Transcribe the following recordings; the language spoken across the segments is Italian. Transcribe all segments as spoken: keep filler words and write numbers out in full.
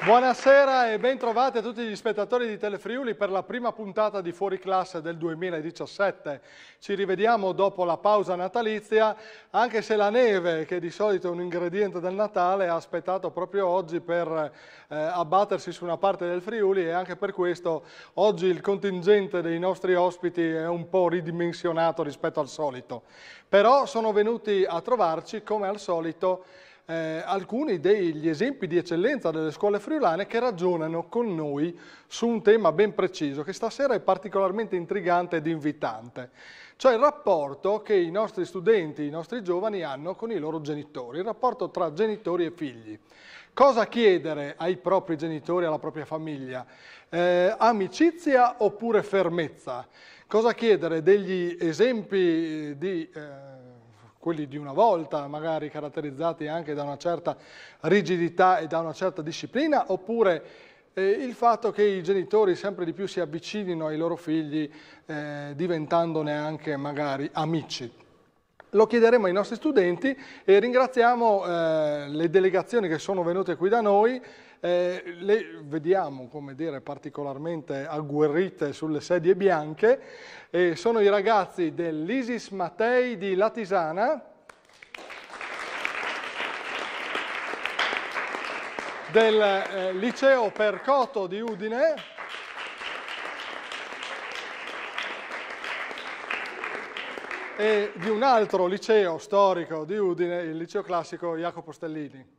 Buonasera e ben trovati a tutti gli spettatori di Telefriuli per la prima puntata di Fuori Classe del duemiladiciassette. Ci rivediamo dopo la pausa natalizia, anche se la neve, che di solito è un ingrediente del Natale, ha aspettato proprio oggi per eh, abbattersi su una parte del Friuli, e anche per questo oggi il contingente dei nostri ospiti è un po' ridimensionato rispetto al solito. Però sono venuti a trovarci, come al solito, Eh, alcuni degli esempi di eccellenza delle scuole friulane che ragionano con noi su un tema ben preciso, che stasera è particolarmente intrigante ed invitante, cioè il rapporto che i nostri studenti, i nostri giovani hanno con i loro genitori, il rapporto tra genitori e figli. Cosa chiedere ai propri genitori, alla propria famiglia? Eh, amicizia oppure fermezza? Cosa chiedere degli esempi di... Eh, quelli di una volta, magari caratterizzati anche da una certa rigidità e da una certa disciplina, oppure eh, il fatto che i genitori sempre di più si avvicinino ai loro figli, eh, diventandone anche magari amici. Lo chiederemo ai nostri studenti e ringraziamo eh, le delegazioni che sono venute qui da noi. Eh, le vediamo, come dire, particolarmente agguerrite sulle sedie bianche. Eh, sono i ragazzi dell'Isis Mattei di Latisana, del eh, liceo Percoto di Udine e di un altro liceo storico di Udine, il liceo classico Jacopo Stellini.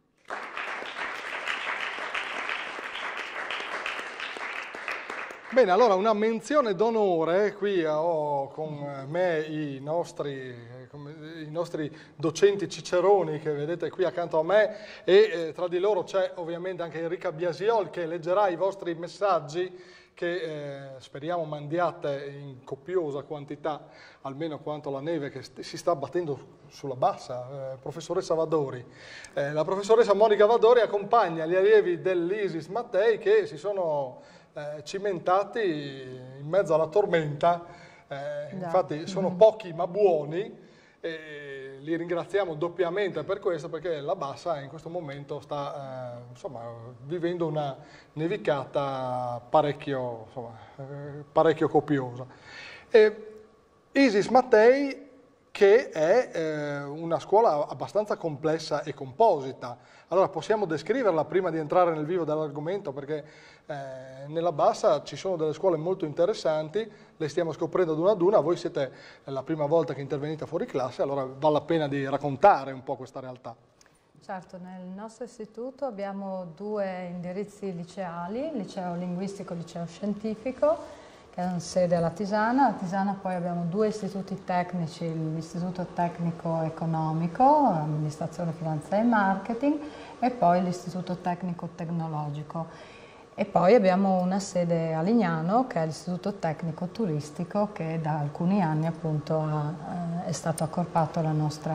Bene, allora una menzione d'onore, qui ho con me i nostri, i nostri docenti ciceroni che vedete qui accanto a me, e eh, tra di loro c'è ovviamente anche Enrica Biasiol che leggerà i vostri messaggi che eh, speriamo mandiate in copiosa quantità, almeno quanto la neve che st si sta battendo sulla bassa. Eh, professoressa Vadori. Eh, la professoressa Monica Vadori accompagna gli allievi dell'Isis Mattei che si sono Eh, cimentati in mezzo alla tormenta, eh, infatti sono pochi ma buoni, e li ringraziamo doppiamente per questo, perché la bassa in questo momento sta eh, insomma, vivendo una nevicata parecchio, insomma, eh, parecchio copiosa. E Isis Mattei, che è eh, una scuola abbastanza complessa e composita. Allora possiamo descriverla prima di entrare nel vivo dell'argomento, perché eh, nella bassa ci sono delle scuole molto interessanti, le stiamo scoprendo ad una ad una. Voi siete la prima volta che intervenite fuori classe, allora vale la pena di raccontare un po' questa realtà. Certo, nel nostro istituto abbiamo due indirizzi liceali, liceo linguistico e liceo scientifico, che hanno sede a Latisana. A Latisana poi abbiamo due istituti tecnici, l'istituto tecnico economico, amministrazione, finanza e marketing, e poi l'istituto tecnico tecnologico. E poi abbiamo una sede a Lignano, che è l'istituto tecnico turistico, che da alcuni anni appunto ha, eh, è stato accorpato alla nostra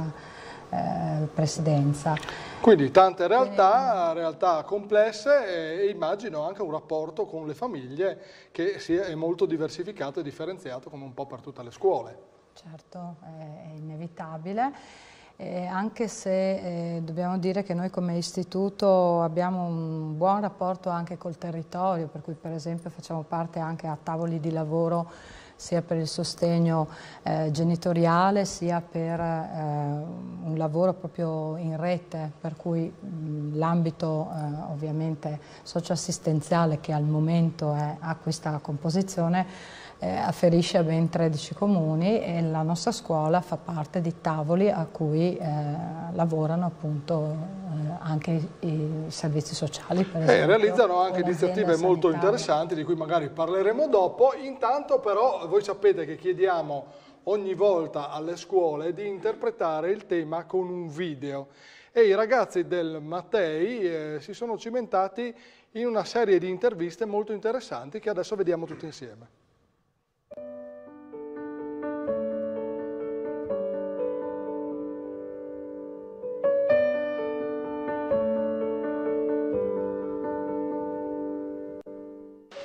eh, presidenza. Quindi tante realtà, realtà complesse, e immagino anche un rapporto con le famiglie che sia, è molto diversificato e differenziato, come un po' per tutte le scuole. Certo, è, è inevitabile. Eh, anche se eh, dobbiamo dire che noi come istituto abbiamo un buon rapporto anche col territorio, per cui per esempio facciamo parte anche a tavoli di lavoro sia per il sostegno eh, genitoriale sia per eh, un lavoro proprio in rete, per cui l'ambito eh, ovviamente socioassistenziale, che al momento è, ha questa composizione, Eh, afferisce a ben tredici comuni, e la nostra scuola fa parte di tavoli a cui eh, lavorano appunto eh, anche i, i servizi sociali, per esempio. E realizzano anche iniziative molto interessanti di cui magari parleremo dopo. Intanto però voi sapete che chiediamo ogni volta alle scuole di interpretare il tema con un video, e i ragazzi del Mattei eh, si sono cimentati in una serie di interviste molto interessanti che adesso vediamo tutti insieme.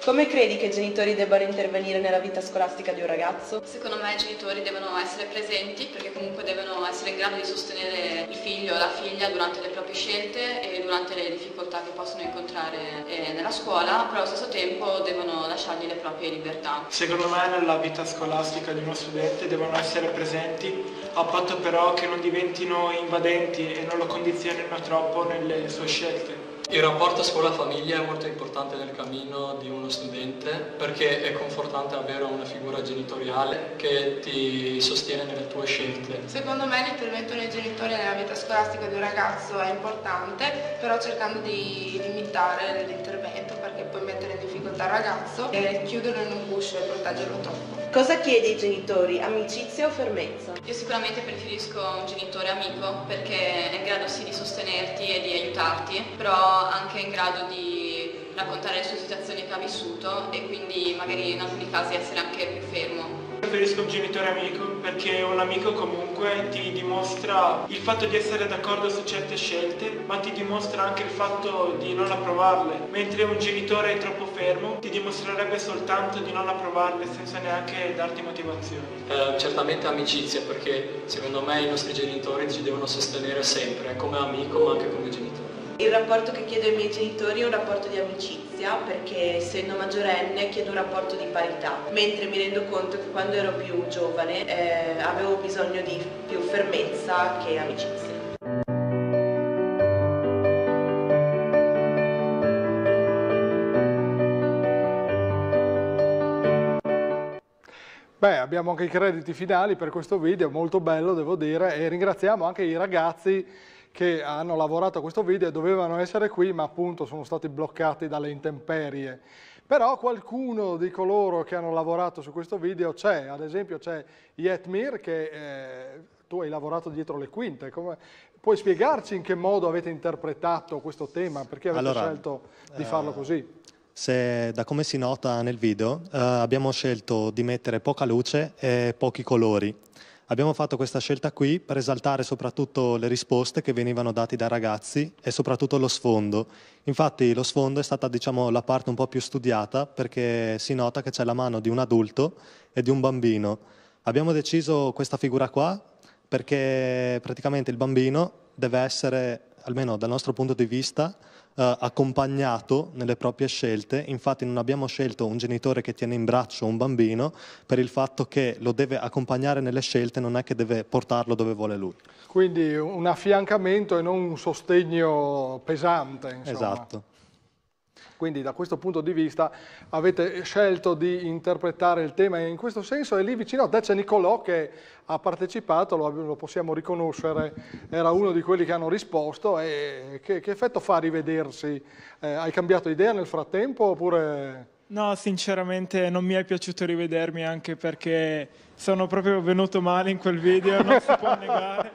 Come credi che i genitori debbano intervenire nella vita scolastica di un ragazzo? Secondo me i genitori devono essere presenti, perché comunque devono essere in grado di sostenere il figlio o la figlia durante le proprie scelte e durante le difficoltà che possono incontrare eh, nella scuola, però allo stesso tempo devono lasciargli le proprie libertà. Secondo me nella vita scolastica di uno studente devono essere presenti, a patto però che non diventino invadenti e non lo condizionino troppo nelle sue scelte. Il rapporto scuola-famiglia è molto importante nel cammino di uno studente perché è confortante avere una figura genitoriale che ti sostiene nelle tue scelte. Secondo me l'intervento dei genitori nella vita scolastica di un ragazzo è importante, però cercando di limitare l'intervento perché puoi mettere in difficoltà il ragazzo e chiuderlo in un guscio e proteggerlo troppo. Cosa chiedi ai genitori? Amicizia o fermezza? Io sicuramente preferisco un genitore amico perché è in grado sì di sostenerti e di aiutarti, però anche in grado di raccontare le sue situazioni che ha vissuto e quindi magari in alcuni casi essere anche più fermo. Preferisco un genitore amico perché un amico comunque ti dimostra il fatto di essere d'accordo su certe scelte, ma ti dimostra anche il fatto di non approvarle, mentre un genitore è troppo fermo ti dimostrerebbe soltanto di non approvarle senza neanche darti motivazioni. Eh, certamente amicizia, perché secondo me i nostri genitori ci devono sostenere sempre, come amico ma anche come genitore. Il rapporto che chiedo ai miei genitori è un rapporto di amicizia, perché essendo maggiorenne chiedo un rapporto di parità, mentre mi rendo conto che quando ero più giovane eh, avevo bisogno di più fermezza che amicizia. Beh, abbiamo anche i crediti finali per questo video, molto bello devo dire, e ringraziamo anche i ragazzi che hanno lavorato a questo video e dovevano essere qui, ma appunto sono stati bloccati dalle intemperie. Però qualcuno di coloro che hanno lavorato su questo video c'è, ad esempio c'è Yetmir, che eh, tu hai lavorato dietro le quinte. Come... Puoi spiegarci in che modo avete interpretato questo tema? Perché avete allora, scelto di farlo così? Se, da come si nota nel video, eh, abbiamo scelto di mettere poca luce e pochi colori. Abbiamo fatto questa scelta qui per esaltare soprattutto le risposte che venivano date dai ragazzi e soprattutto lo sfondo. Infatti lo sfondo è stata, diciamo, la parte un po' più studiata perché si nota che c'è la mano di un adulto e di un bambino. Abbiamo deciso questa figura qua perché praticamente il bambino deve essere, almeno dal nostro punto di vista, Uh, accompagnato nelle proprie scelte. Infatti non abbiamo scelto un genitore che tiene in braccio un bambino per il fatto che lo deve accompagnare nelle scelte, non è che deve portarlo dove vuole lui. Quindi un affiancamento e non un sostegno pesante, insomma. Esatto. Quindi da questo punto di vista avete scelto di interpretare il tema in questo senso, e lì vicino a te c'è Nicolò che ha partecipato, lo, lo possiamo riconoscere, era uno di quelli che hanno risposto. E che, che effetto fa rivedersi? Eh, hai cambiato idea nel frattempo oppure... No, sinceramente non mi è piaciuto rivedermi, anche perché sono proprio venuto male in quel video, non si può negare.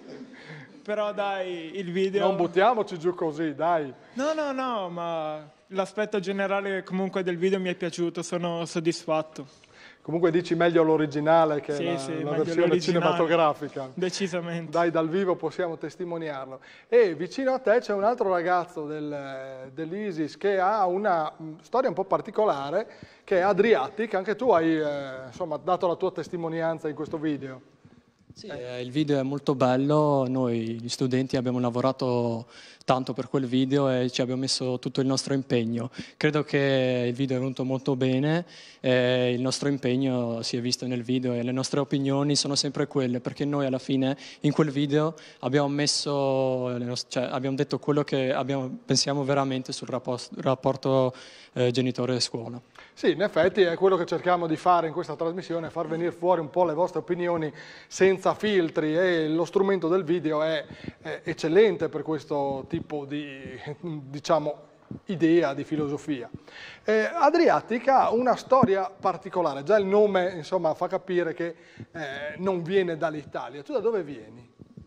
Però dai, il video... Non buttiamoci giù così, dai. No, no, no, ma l'aspetto generale comunque del video mi è piaciuto, sono soddisfatto. Comunque dici meglio l'originale che sì, la, sì, la versione cinematografica. Decisamente. Dai, dal vivo possiamo testimoniarlo. E vicino a te c'è un altro ragazzo del, dell'Isis che ha una storia un po' particolare, che è Adriatic. Anche tu hai eh, insomma, dato la tua testimonianza in questo video. Sì, eh, il video è molto bello, noi gli studenti abbiamo lavorato tanto per quel video e ci abbiamo messo tutto il nostro impegno. Credo che il video è venuto molto bene, e il nostro impegno si è visto nel video e le nostre opinioni sono sempre quelle, perché noi alla fine in quel video abbiamo messo, cioè, abbiamo detto quello che abbiamo, pensiamo veramente sul rapporto, rapporto eh, genitore-scuola. Sì, in effetti è quello che cerchiamo di fare in questa trasmissione, far venire fuori un po' le vostre opinioni senza filtri, e lo strumento del video è, è eccellente per questo tipo di, diciamo, idea, di filosofia. Eh, Adriatica ha una storia particolare, già il nome insomma fa capire che eh, non viene dall'Italia. Tu da dove vieni?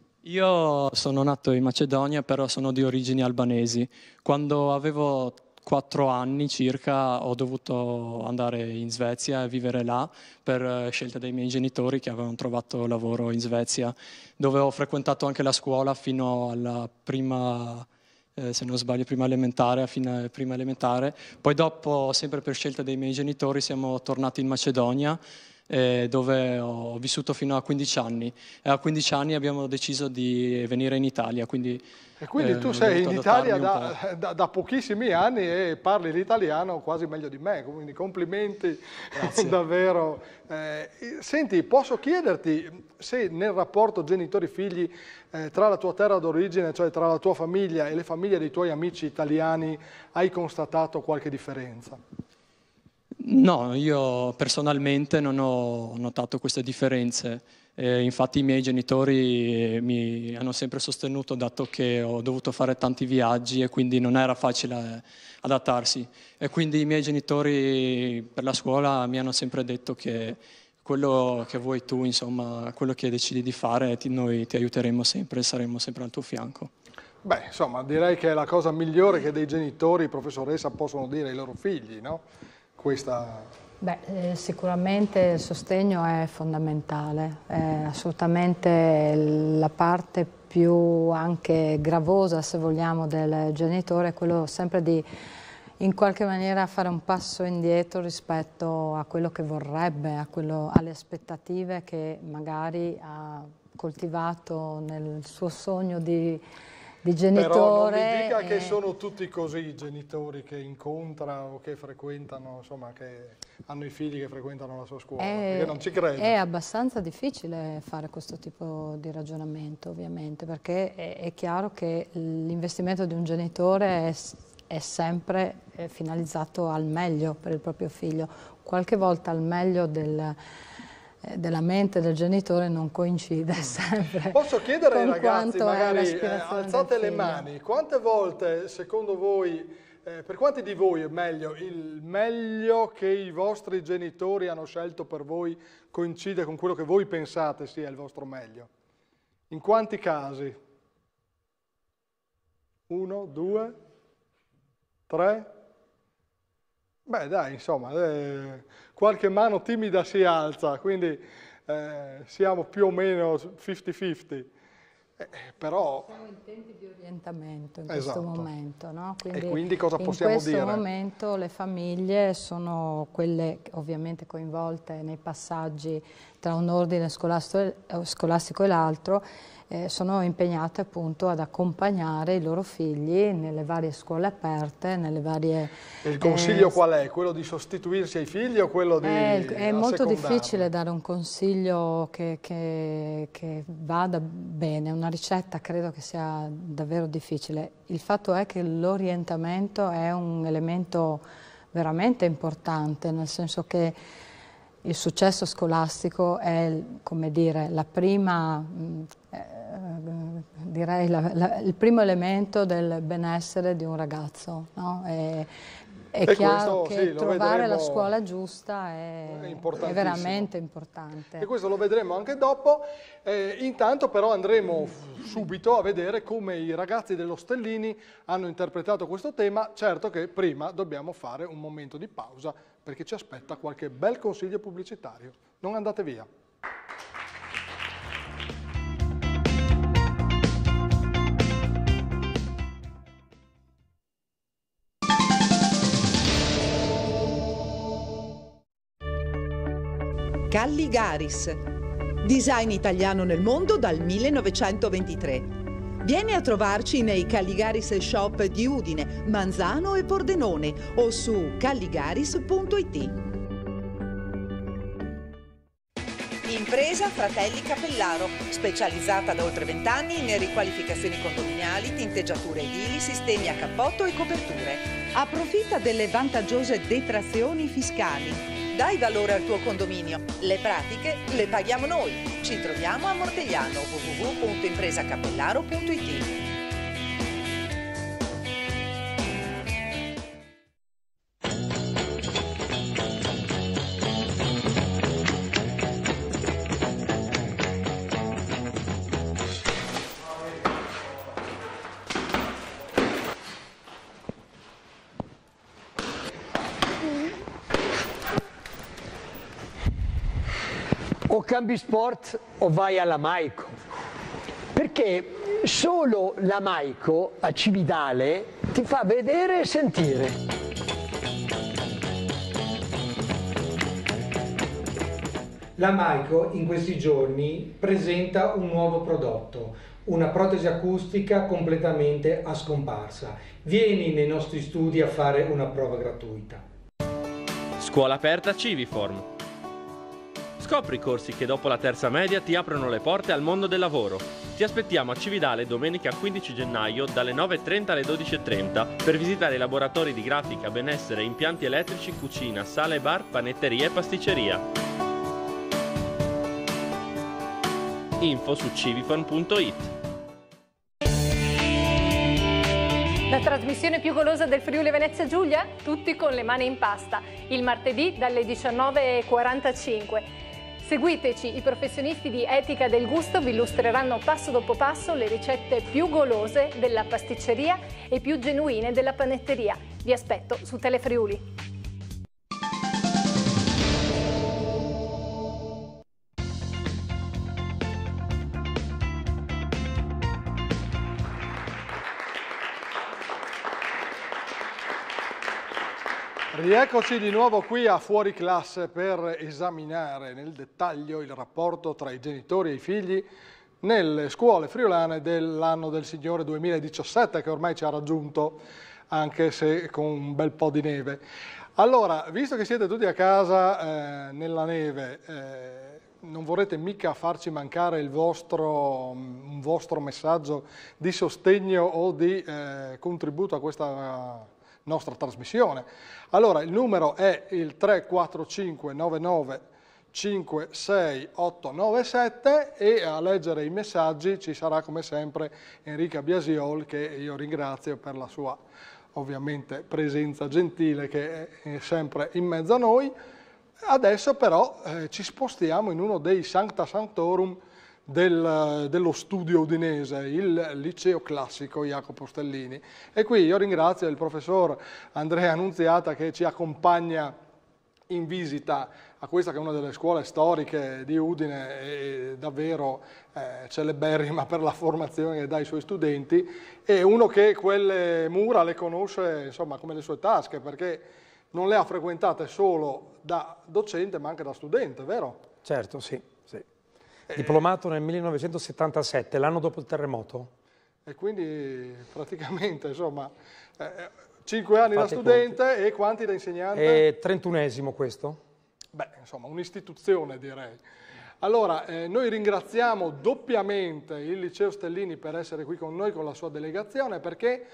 Io sono nato in Macedonia, però sono di origini albanesi. Quando avevo quattro anni circa ho dovuto andare in Svezia e vivere là per scelta dei miei genitori, che avevano trovato lavoro in Svezia, dove ho frequentato anche la scuola fino alla prima eh, se non sbaglio prima elementare, a fine prima elementare. Poi dopo, sempre per scelta dei miei genitori, siamo tornati in Macedonia, eh, dove ho vissuto fino a quindici anni. E a quindici anni abbiamo deciso di venire in Italia, quindi... E quindi tu eh, sei in Italia da, da, da pochissimi anni e parli l'italiano quasi meglio di me, quindi complimenti davvero. Eh, senti, posso chiederti se nel rapporto genitori-figli eh, tra la tua terra d'origine, cioè tra la tua famiglia e le famiglie dei tuoi amici italiani, hai constatato qualche differenza? No, io personalmente non ho notato queste differenze. Eh, infatti i miei genitori mi hanno sempre sostenuto, dato che ho dovuto fare tanti viaggi e quindi non era facile adattarsi. E quindi i miei genitori per la scuola mi hanno sempre detto che quello che vuoi tu, insomma, quello che decidi di fare, ti, noi ti aiuteremo sempre e saremo sempre al tuo fianco. Beh, insomma, direi che è la cosa migliore che dei genitori, professoressa, possono dire ai loro figli, no? Questa... Beh, eh, sicuramente il sostegno è fondamentale, è assolutamente la parte più anche gravosa, se vogliamo, del genitore, è quello sempre di in qualche maniera fare un passo indietro rispetto a quello che vorrebbe, a quello, alle aspettative che magari ha coltivato nel suo sogno di di genitore. Però non mi dica e... che sono tutti così i genitori che incontra o che frequentano, insomma, che hanno i figli che frequentano la sua scuola, è, perché non ci credo. È abbastanza difficile fare questo tipo di ragionamento, ovviamente, perché è, è chiaro che l'investimento di un genitore è, è sempre finalizzato al meglio per il proprio figlio, qualche volta al meglio del... della mente del genitore non coincide sempre. Posso chiedere ai ragazzi, magari eh, alzate le mani, quante volte secondo voi, eh, per quanti di voi è meglio, il meglio che i vostri genitori hanno scelto per voi coincide con quello che voi pensate sia il vostro meglio? In quanti casi? Uno, due, tre? Beh dai, insomma, eh, qualche mano timida si alza, quindi eh, siamo più o meno cinquanta cinquanta, eh, però... Siamo in tempi di orientamento in esatto. questo momento, no? Quindi e quindi cosa possiamo dire? In questo momento le famiglie sono quelle ovviamente coinvolte nei passaggi tra un ordine scolastico, scolastico e l'altro, eh, sono impegnate appunto ad accompagnare i loro figli nelle varie scuole aperte, nelle varie... E il consiglio eh, qual è? Quello di sostituirsi ai figli o quello di È, è molto difficile dare un consiglio che, che, che vada bene, una ricetta credo che sia davvero difficile. Il fatto è che l'orientamento è un elemento veramente importante, nel senso che il successo scolastico è, come dire, la prima, eh, direi la, la, il primo elemento del benessere di un ragazzo, no? È, è e chiaro questo, che sì, trovare vedremo, la scuola giusta è, è, è veramente importante. E questo lo vedremo anche dopo. Eh, intanto però andremo subito a vedere come i ragazzi dello Stellini hanno interpretato questo tema. Certo che prima dobbiamo fare un momento di pausa perché ci aspetta qualche bel consiglio pubblicitario. Non andate via. Calligaris, design italiano nel mondo dal millenovecentoventitré. Vieni a trovarci nei Calligaris Shop di Udine, Manzano e Pordenone o su calligaris punto it. Impresa Fratelli Capellaro, specializzata da oltre vent'anni in riqualificazioni condominiali, tinteggiature edili, sistemi a cappotto e coperture. Approfitta delle vantaggiose detrazioni fiscali. Dai valore al tuo condominio. Le pratiche le paghiamo noi. Ci troviamo a Mortegliano, w w w punto impresa capellaro punto it. O cambi sport o vai alla Maico, perché solo la Maico a Cividale ti fa vedere e sentire. La Maico in questi giorni presenta un nuovo prodotto, una protesi acustica completamente a scomparsa. Vieni nei nostri studi a fare una prova gratuita. Scuola aperta Civiform. Scopri i corsi che dopo la terza media ti aprono le porte al mondo del lavoro. Ti aspettiamo a Cividale domenica quindici gennaio dalle nove e trenta alle dodici e trenta per visitare i laboratori di grafica, benessere, impianti elettrici, cucina, sala e bar, panetteria e pasticceria. Info su civiform punto it. La trasmissione più golosa del Friuli Venezia Giulia? Tutti con le mani in pasta, il martedì dalle diciannove e quarantacinque. Seguiteci, i professionisti di Etica del Gusto vi illustreranno passo dopo passo le ricette più golose della pasticceria e più genuine della panetteria. Vi aspetto su Telefriuli. Rieccoci di nuovo qui a Fuori Classe per esaminare nel dettaglio il rapporto tra i genitori e i figli nelle scuole friulane dell'anno del Signore duemiladiciassette, che ormai ci ha raggiunto, anche se con un bel po' di neve. Allora, visto che siete tutti a casa eh, nella neve, eh, non vorrete mica farci mancare il vostro, un vostro messaggio di sostegno o di eh, contributo a questa nostra trasmissione. Allora, il numero è il tre quattro cinque nove nove cinque sei otto nove sette e a leggere i messaggi ci sarà come sempre Enrica Biasiol, che io ringrazio per la sua ovviamente presenza gentile, che è sempre in mezzo a noi. Adesso però eh, ci spostiamo in uno dei Sancta Sanctorum Del, dello studio udinese, il liceo classico Jacopo Stellini. E qui io ringrazio il professor Andrea Annunziata che ci accompagna in visita a questa che è una delle scuole storiche di Udine, e davvero eh, celeberrima per la formazione che dà ai suoi studenti, e uno che quelle mura le conosce insomma come le sue tasche, perché non le ha frequentate solo da docente ma anche da studente, vero? Certo, sì. Diplomato nel millenovecentosettantasette, l'anno dopo il terremoto. E quindi praticamente, insomma, eh, cinque anni Fate da studente conti. E quanti da insegnante? E trentunesimo questo. Beh, insomma, un'istituzione direi. Allora, eh, noi ringraziamo doppiamente il Liceo Stellini per essere qui con noi con la sua delegazione, perché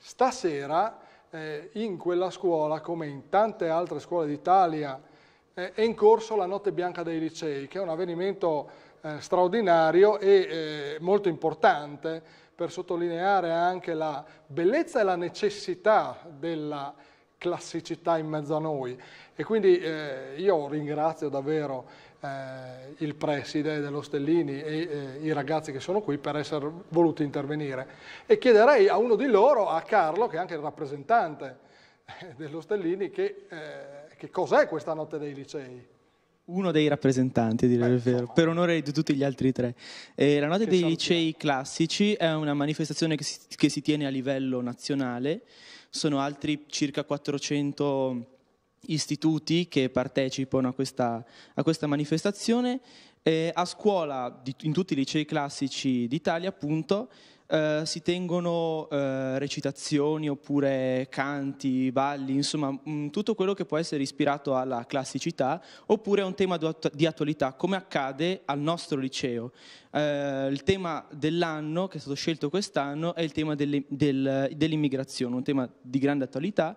stasera eh, in quella scuola, come in tante altre scuole d'Italia, eh, è in corso la Notte Bianca dei Licei, che è un avvenimento Eh, straordinario e eh, molto importante per sottolineare anche la bellezza e la necessità della classicità in mezzo a noi. E quindi eh, io ringrazio davvero eh, il preside dello Stellini e eh, i ragazzi che sono qui per essere voluti intervenire. E chiederei a uno di loro, a Carlo, che è anche il rappresentante dello Stellini, che, eh, che cos'è questa Notte dei Licei? Uno dei rappresentanti, a dire il vero, per onore di tutti gli altri tre. Eh, la Notte dei Licei Classici è una manifestazione che si, che si tiene a livello nazionale. Sono altri circa quattrocento istituti che partecipano a questa, a questa manifestazione. Eh, a scuola, di, in tutti i licei classici d'Italia, appunto, Uh, si tengono uh, recitazioni oppure canti, balli, insomma mh, tutto quello che può essere ispirato alla classicità oppure a un tema di attualità, come accade al nostro liceo. Uh, il tema dell'anno che è stato scelto quest'anno è il tema delle, del, dell'immigrazione, un tema di grande attualità.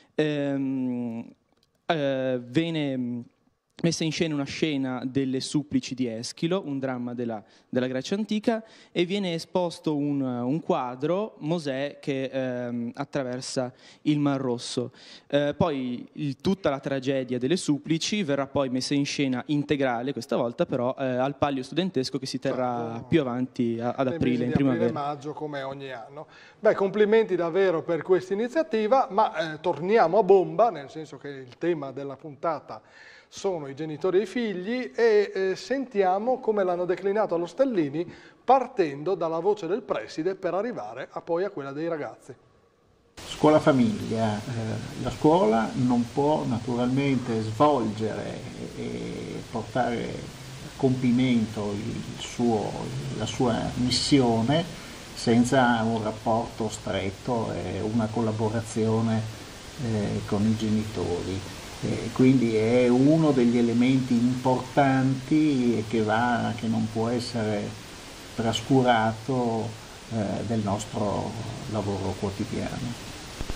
Um, uh, viene messa in scena una scena delle supplici di Eschilo, un dramma della, della Grecia antica, e viene esposto un, un quadro, Mosè, che ehm, attraversa il Mar Rosso. Eh, poi il, tutta la tragedia delle supplici verrà poi messa in scena integrale, questa volta però, eh, al Palio Studentesco, che si terrà certo. più avanti a, ad aprile, in primavera. Aprile, maggio, come ogni anno. Beh, complimenti davvero per questa iniziativa, ma eh, torniamo a bomba, nel senso che il tema della puntata sono i genitori e i figli e eh, sentiamo come l'hanno declinato allo Stellini partendo dalla voce del preside per arrivare a poi a quella dei ragazzi. Scuola famiglia, eh, la scuola non può naturalmente svolgere e portare a compimento il suo, la sua missione senza un rapporto stretto e una collaborazione eh, con i genitori. E quindi è uno degli elementi importanti che, va, che non può essere trascurato eh, del nostro lavoro quotidiano.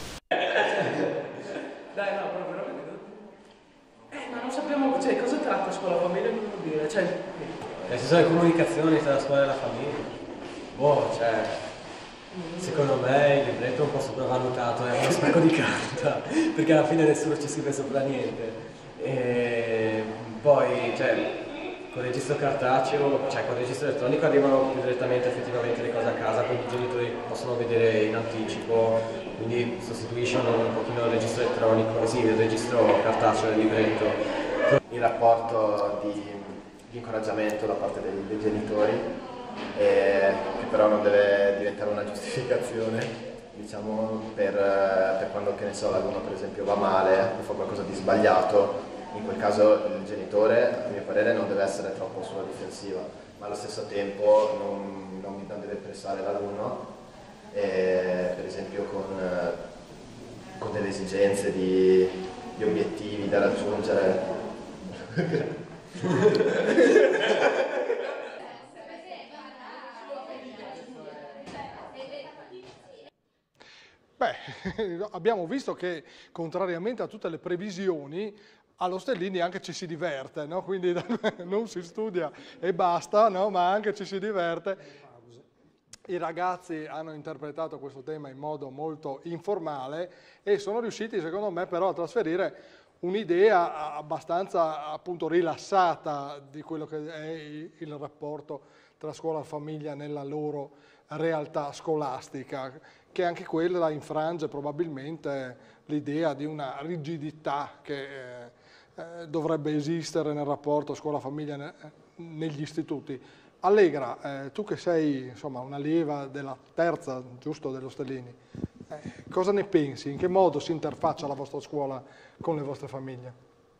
Dai, no, però veramente. Eh, ma non sappiamo, cioè, cosa tratta scuola famiglia, non vuol dire, cioè. Eh, ci sono le comunicazioni tra la scuola e la famiglia. Boh, cioè. Secondo me il libretto è un po' sopravvalutato, è uno specchio di carta, perché alla fine nessuno ci scrive sopra niente. E poi, cioè, con il registro cartaceo, cioè con il registro elettronico arrivano più direttamente effettivamente le cose a casa, quindi i genitori possono vedere in anticipo, quindi sostituiscono un pochino il registro elettronico, sì, il registro cartaceo del libretto. Il rapporto di, di incoraggiamento da parte dei, dei genitori, eh, che però non deve diventare una giustificazione, diciamo, per, per quando, che ne so, l'alunno per esempio va male o fa qualcosa di sbagliato. In quel caso il genitore, a mio parere, non deve essere troppo sulla difensiva, ma allo stesso tempo non, non, non deve pressare l'alunno, eh, per esempio con, eh, con delle esigenze di, di obiettivi da raggiungere. Beh, abbiamo visto che contrariamente a tutte le previsioni, allo Stellini anche ci si diverte, no? Quindi non si studia e basta, no? Ma anche ci si diverte. I ragazzi hanno interpretato questo tema in modo molto informale e sono riusciti, secondo me, però a trasferire un'idea abbastanza appunto rilassata di quello che è il rapporto tra scuola e famiglia nella loro realtà scolastica, che anche quella infrange probabilmente l'idea di una rigidità che eh, eh, dovrebbe esistere nel rapporto scuola-famiglia ne, negli istituti. Allegra, eh, tu che sei insomma una allieva della terza, giusto, dello Stellini, eh, cosa ne pensi? In che modo si interfaccia la vostra scuola con le vostre famiglie?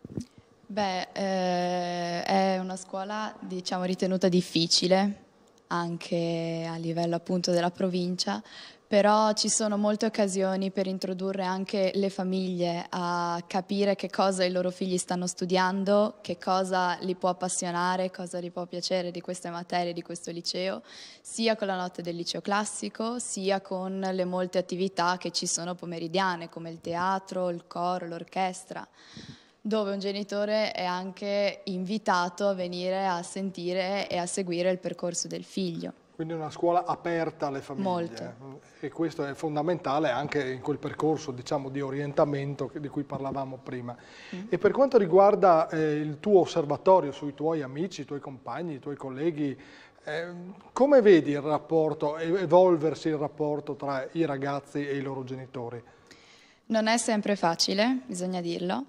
Beh, eh, è una scuola, diciamo, ritenuta difficile, anche a livello appunto della provincia, però ci sono molte occasioni per introdurre anche le famiglie a capire che cosa i loro figli stanno studiando, che cosa li può appassionare, cosa gli può piacere di queste materie, di questo liceo, sia con la notte del liceo classico, sia con le molte attività che ci sono pomeridiane, come il teatro, il coro, l'orchestra, dove un genitore è anche invitato a venire a sentire e a seguire il percorso del figlio. Quindi una scuola aperta alle famiglie. Molto. E questo è fondamentale anche in quel percorso, diciamo, di orientamento di cui parlavamo prima. Mm. E per quanto riguarda eh, il tuo osservatorio sui tuoi amici, i tuoi compagni, i tuoi colleghi, eh, come vedi il rapporto, evolversi il rapporto tra i ragazzi e i loro genitori? Non è sempre facile, bisogna dirlo,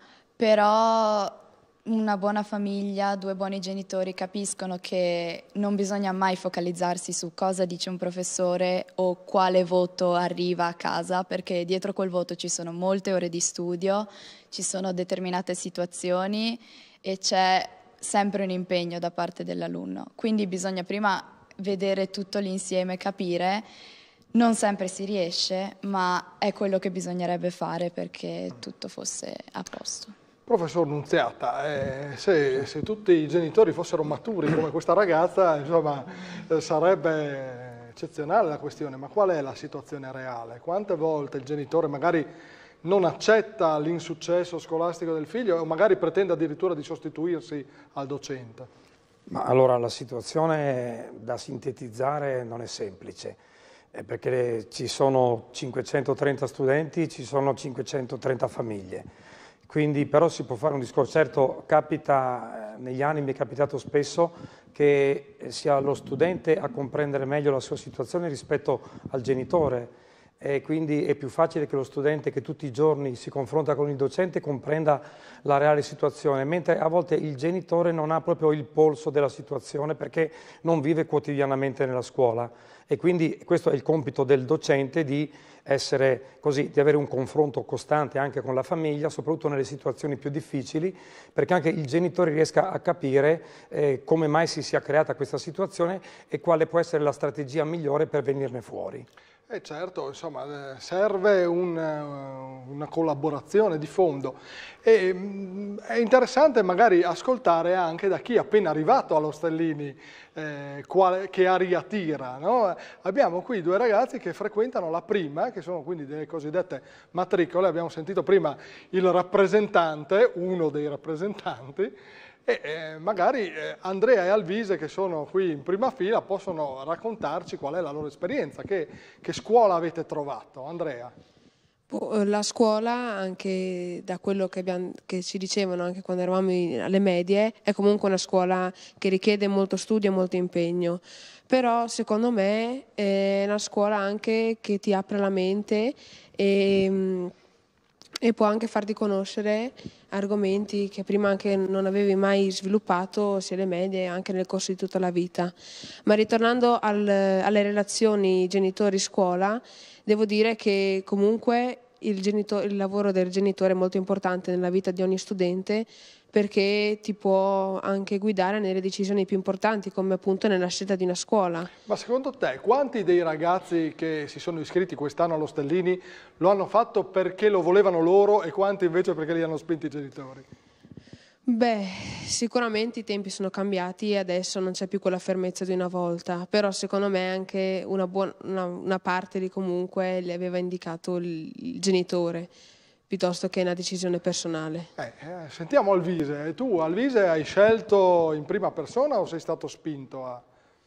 però una buona famiglia, due buoni genitori capiscono che non bisogna mai focalizzarsi su cosa dice un professore o quale voto arriva a casa, perché dietro quel voto ci sono molte ore di studio, ci sono determinate situazioni e c'è sempre un impegno da parte dell'alunno. Quindi bisogna prima vedere tutto l'insieme, capire. Non sempre si riesce, ma è quello che bisognerebbe fare perché tutto fosse a posto. Professor Nunziata, eh, se, se tutti i genitori fossero maturi come questa ragazza, insomma, eh, sarebbe eccezionale la questione, ma qual è la situazione reale? Quante volte il genitore magari non accetta l'insuccesso scolastico del figlio o magari pretende addirittura di sostituirsi al docente? Ma allora la situazione da sintetizzare non è semplice, eh, perché ci sono cinquecentotrenta studenti, ci sono cinquecentotrenta famiglie. Quindi però si può fare un discorso, certo capita, negli anni mi è capitato spesso che sia lo studente a comprendere meglio la sua situazione rispetto al genitore e quindi è più facile che lo studente che tutti i giorni si confronta con il docente comprenda la reale situazione, mentre a volte il genitore non ha proprio il polso della situazione perché non vive quotidianamente nella scuola, e quindi questo è il compito del docente, di essere così, di avere un confronto costante anche con la famiglia, soprattutto nelle situazioni più difficili, perché anche il genitore riesca a capire eh, come mai si sia creata questa situazione e quale può essere la strategia migliore per venirne fuori. Eh certo, insomma, serve un, una collaborazione di fondo. E, mh, è interessante magari ascoltare anche da chi è appena arrivato all'Ostellini eh, quale, che aria tira, no? Abbiamo qui due ragazzi che frequentano la prima, che sono quindi delle cosiddette matricole. Abbiamo sentito prima il rappresentante, uno dei rappresentanti, e eh, magari eh, Andrea e Alvise, che sono qui in prima fila, possono raccontarci qual è la loro esperienza. Che, che scuola avete trovato? Andrea? La scuola, anche da quello che, abbiamo, che ci dicevano anche quando eravamo in, alle medie, è comunque una scuola che richiede molto studio e molto impegno, però secondo me è una scuola anche che ti apre la mente e, e può anche farti conoscere argomenti che prima anche non avevi mai sviluppato sia alle medie anche nel corso di tutta la vita. Ma ritornando al, alle relazioni genitori-scuola, devo dire che comunque il, genitore, il lavoro del genitore è molto importante nella vita di ogni studente, perché ti può anche guidare nelle decisioni più importanti, come appunto nella scelta di una scuola. Ma secondo te quanti dei ragazzi che si sono iscritti quest'anno allo Stellini lo hanno fatto perché lo volevano loro e quanti invece perché li hanno spinti i genitori? Beh, sicuramente i tempi sono cambiati e adesso non c'è più quella fermezza di una volta, però secondo me anche una, buona, una, una parte di comunque le aveva indicato il, il genitore, piuttosto che una decisione personale. Eh, eh, sentiamo Alvise. Tu Alvise hai scelto in prima persona o sei stato spinto a...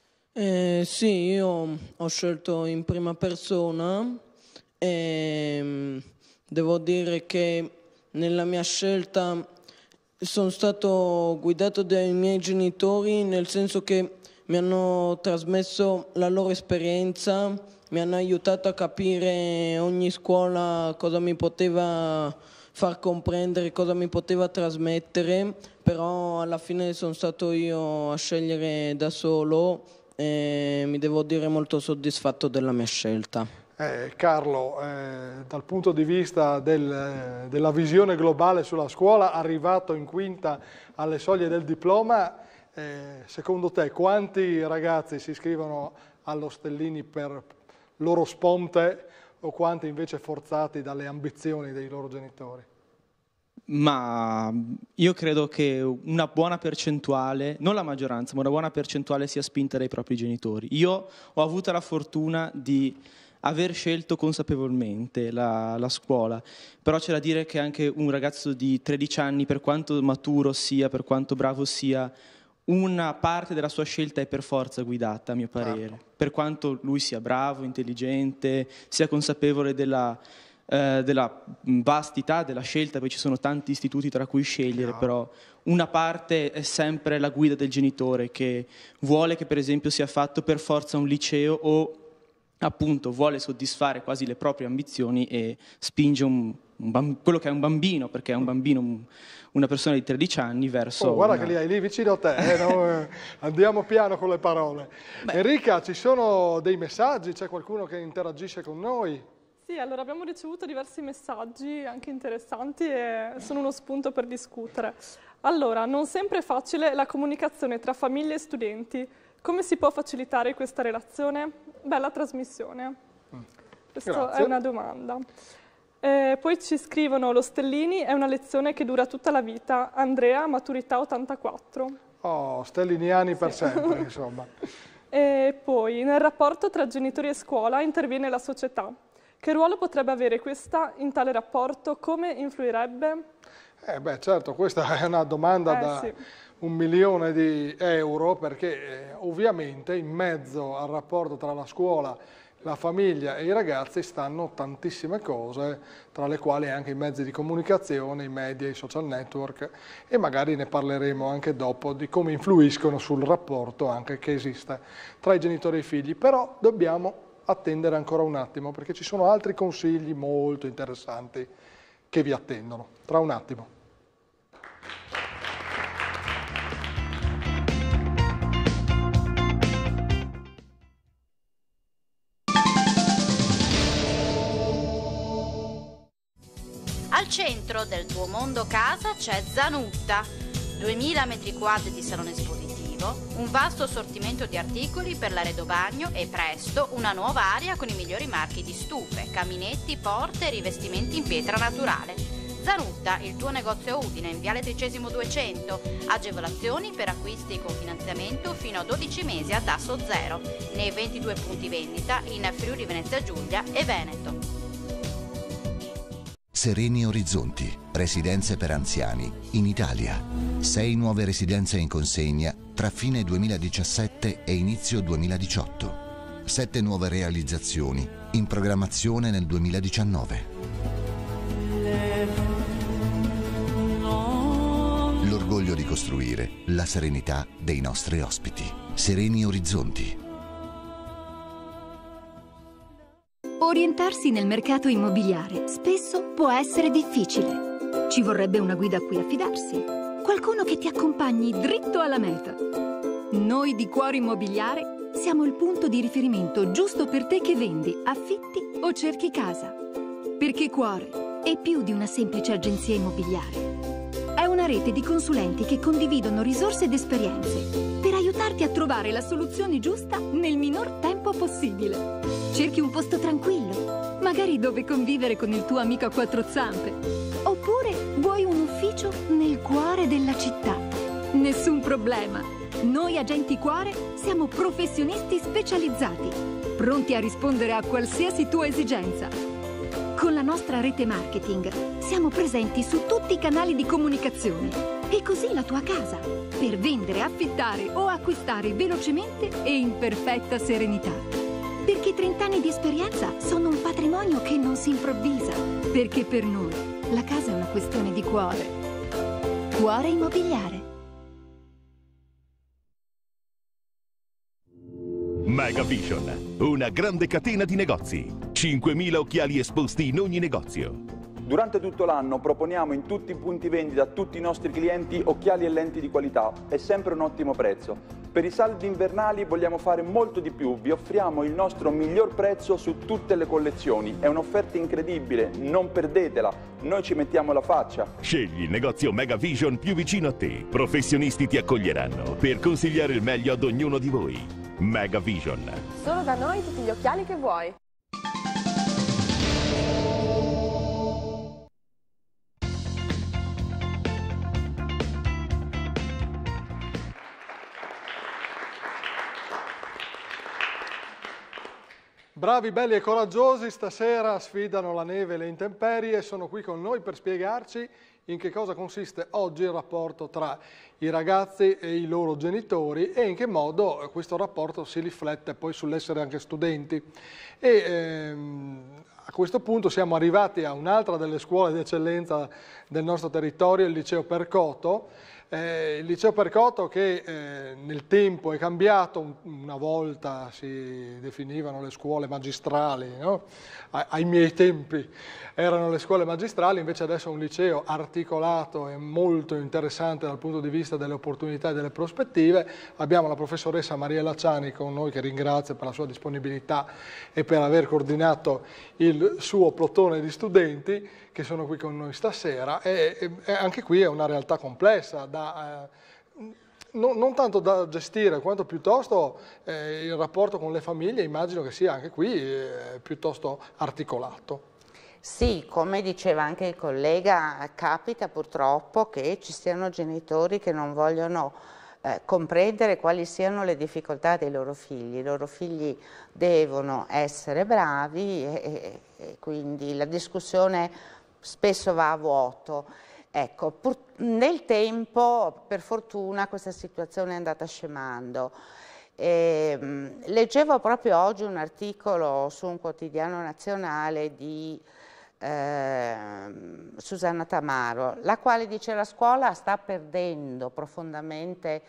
Eh, sì, io ho scelto in prima persona e devo dire che nella mia scelta sono stato guidato dai miei genitori, nel senso che mi hanno trasmesso la loro esperienza, mi hanno aiutato a capire ogni scuola cosa mi poteva far comprendere, cosa mi poteva trasmettere, però alla fine sono stato io a scegliere da solo e mi devo dire molto soddisfatto della mia scelta. Eh, Carlo, eh, dal punto di vista del, della visione globale sulla scuola, arrivato in quinta alle soglie del diploma, eh, secondo te quanti ragazzi si iscrivono allo Stellini per loro sponte o quanti invece forzati dalle ambizioni dei loro genitori? Ma io credo che una buona percentuale, non la maggioranza, ma una buona percentuale sia spinta dai propri genitori. Io ho avuto la fortuna di aver scelto consapevolmente la, la scuola, però c'è da dire che anche un ragazzo di tredici anni, per quanto maturo sia, per quanto bravo sia, una parte della sua scelta è per forza guidata, a mio parere. Certo. Per quanto lui sia bravo, intelligente, sia consapevole della, eh, della vastità della scelta, poi ci sono tanti istituti tra cui scegliere, no. Però una parte è sempre la guida del genitore, che vuole che per esempio sia fatto per forza un liceo o appunto vuole soddisfare quasi le proprie ambizioni e spinge un, un quello che è un bambino, perché è un bambino, un, una persona di tredici anni, verso... Oh, guarda una... che li hai lì vicino a te, eh, no? Andiamo piano con le parole. Beh. Enrica, ci sono dei messaggi? C'è qualcuno che interagisce con noi? Sì, allora abbiamo ricevuto diversi messaggi anche interessanti e sono uno spunto per discutere. Allora, non sempre è facile la comunicazione tra famiglie e studenti. Come si può facilitare questa relazione? Bella trasmissione. Questa Grazie. È una domanda. Eh, poi ci scrivono: lo Stellini è una lezione che dura tutta la vita. Andrea, maturità ottantaquattro. Oh, stelliniani per sì. sempre, insomma. E poi, nel rapporto tra genitori e scuola interviene la società. Che ruolo potrebbe avere questa in tale rapporto? Come influirebbe? Eh beh, certo, questa è una domanda eh, da... Sì. un milione di euro, perché eh, ovviamente in mezzo al rapporto tra la scuola, la famiglia e i ragazzi stanno tantissime cose, tra le quali anche i mezzi di comunicazione, i media, i social network, e magari ne parleremo anche dopo di come influiscono sul rapporto anche che esiste tra i genitori e i figli. Però dobbiamo attendere ancora un attimo, perché ci sono altri consigli molto interessanti che vi attendono. Tra un attimo. Al centro del tuo mondo casa c'è Zanutta, duemila metri quadri di salone espositivo, un vasto assortimento di articoli per l'arredo bagno e presto una nuova area con i migliori marchi di stufe, caminetti, porte e rivestimenti in pietra naturale. Zanutta, il tuo negozio a Udine in Viale Tricesimo duecento, agevolazioni per acquisti con finanziamento fino a dodici mesi a tasso zero, nei ventidue punti vendita in Friuli Venezia Giulia e Veneto. Sereni Orizzonti, residenze per anziani, in Italia. Sei nuove residenze in consegna tra fine duemiladiciassette e inizio duemiladiciotto. Sette nuove realizzazioni in programmazione nel duemiladiciannove. L'orgoglio di costruire la serenità dei nostri ospiti. Sereni Orizzonti. Orientarsi nel mercato immobiliare spesso può essere difficile. Ci vorrebbe una guida a cui affidarsi, qualcuno che ti accompagni dritto alla meta. Noi di Cuore Immobiliare siamo il punto di riferimento giusto per te che vendi, affitti o cerchi casa. Perché Cuore è più di una semplice agenzia immobiliare. È una rete di consulenti che condividono risorse ed esperienze per aiutarti a trovare la soluzione giusta nel minor tempo possibile. Cerchi un posto tranquillo, magari dove convivere con il tuo amico a quattro zampe. Oppure vuoi un ufficio nel cuore della città. Nessun problema. Noi agenti Cuore siamo professionisti specializzati, pronti a rispondere a qualsiasi tua esigenza. Con la nostra rete marketing siamo presenti su tutti i canali di comunicazione e così la tua casa, per vendere, affittare o acquistare velocemente e in perfetta serenità. Perché trenta anni di esperienza sono un patrimonio che non si improvvisa, perché per noi la casa è una questione di cuore. Cuore Immobiliare. Megavision, una grande catena di negozi. cinquemila occhiali esposti in ogni negozio. Durante tutto l'anno proponiamo in tutti i punti vendita a tutti i nostri clienti occhiali e lenti di qualità e sempre un ottimo prezzo. Per i saldi invernali vogliamo fare molto di più, vi offriamo il nostro miglior prezzo su tutte le collezioni. È un'offerta incredibile, non perdetela, noi ci mettiamo la faccia. Scegli il negozio Megavision più vicino a te. Professionisti ti accoglieranno per consigliare il meglio ad ognuno di voi. Megavision. Solo da noi tutti gli occhiali che vuoi. Bravi, belli e coraggiosi, stasera sfidano la neve e le intemperie e sono qui con noi per spiegarci in che cosa consiste oggi il rapporto tra i ragazzi e i loro genitori e in che modo questo rapporto si riflette poi sull'essere anche studenti. E ehm, a questo punto siamo arrivati a un'altra delle scuole di eccellenza del nostro territorio, il Liceo Percoto. Eh, il Liceo Percoto che eh, nel tempo è cambiato, una volta si definivano le scuole magistrali, no? ai, ai miei tempi erano le scuole magistrali, invece adesso è un liceo articolato e molto interessante dal punto di vista delle opportunità e delle prospettive. Abbiamo la professoressa Mariella Ciani con noi, che ringrazio per la sua disponibilità e per aver coordinato il suo plotone di studenti che sono qui con noi stasera, e, e, e anche qui è una realtà complessa, da, eh, non, non tanto da gestire quanto piuttosto eh, il rapporto con le famiglie, immagino che sia anche qui eh, piuttosto articolato. Sì, come diceva anche il collega, capita purtroppo che ci siano genitori che non vogliono eh, comprendere quali siano le difficoltà dei loro figli. I loro figli devono essere bravi e, e, e quindi la discussione spesso va a vuoto. Ecco, pur, nel tempo, per fortuna, questa situazione è andata scemando. E, mh, leggevo proprio oggi un articolo su un quotidiano nazionale di eh, Susanna Tamaro, la quale dice che la scuola sta perdendo profondamente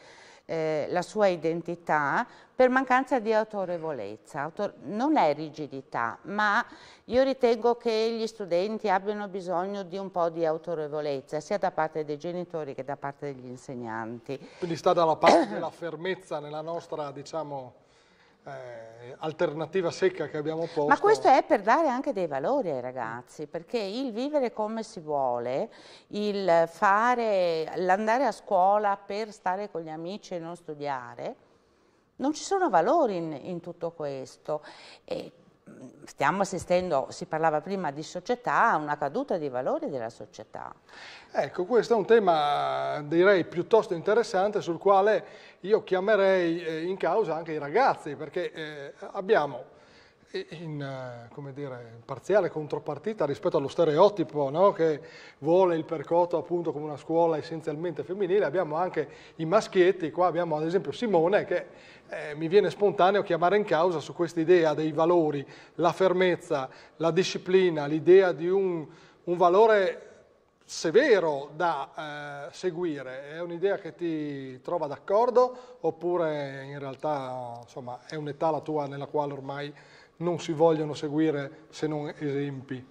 eh, la sua identità per mancanza di autorevolezza. Autor- non è rigidità, ma io ritengo che gli studenti abbiano bisogno di un po' di autorevolezza, sia da parte dei genitori che da parte degli insegnanti. Quindi sta dalla parte della fermezza nella nostra, diciamo, Eh, alternativa secca che abbiamo posto. Ma questo è per dare anche dei valori ai ragazzi, perché il vivere come si vuole, il fare, l'andare a scuola per stare con gli amici e non studiare, non ci sono valori in, in tutto questo. E stiamo assistendo, si parlava prima di società, a una caduta di valori della società. Ecco, questo è un tema, direi, piuttosto interessante, sul quale io chiamerei eh, in causa anche i ragazzi, perché eh, abbiamo in, eh, come dire, parziale contropartita rispetto allo stereotipo, no? Che vuole il Percotto appunto come una scuola essenzialmente femminile, abbiamo anche i maschietti. Qua abbiamo ad esempio Simone che eh, mi viene spontaneo chiamare in causa su questa idea dei valori, la fermezza, la disciplina, l'idea di un, un valore severo da eh, seguire. È un'idea che ti trova d'accordo oppure in realtà, insomma, è un'età la tua nella quale ormai non si vogliono seguire se non esempi?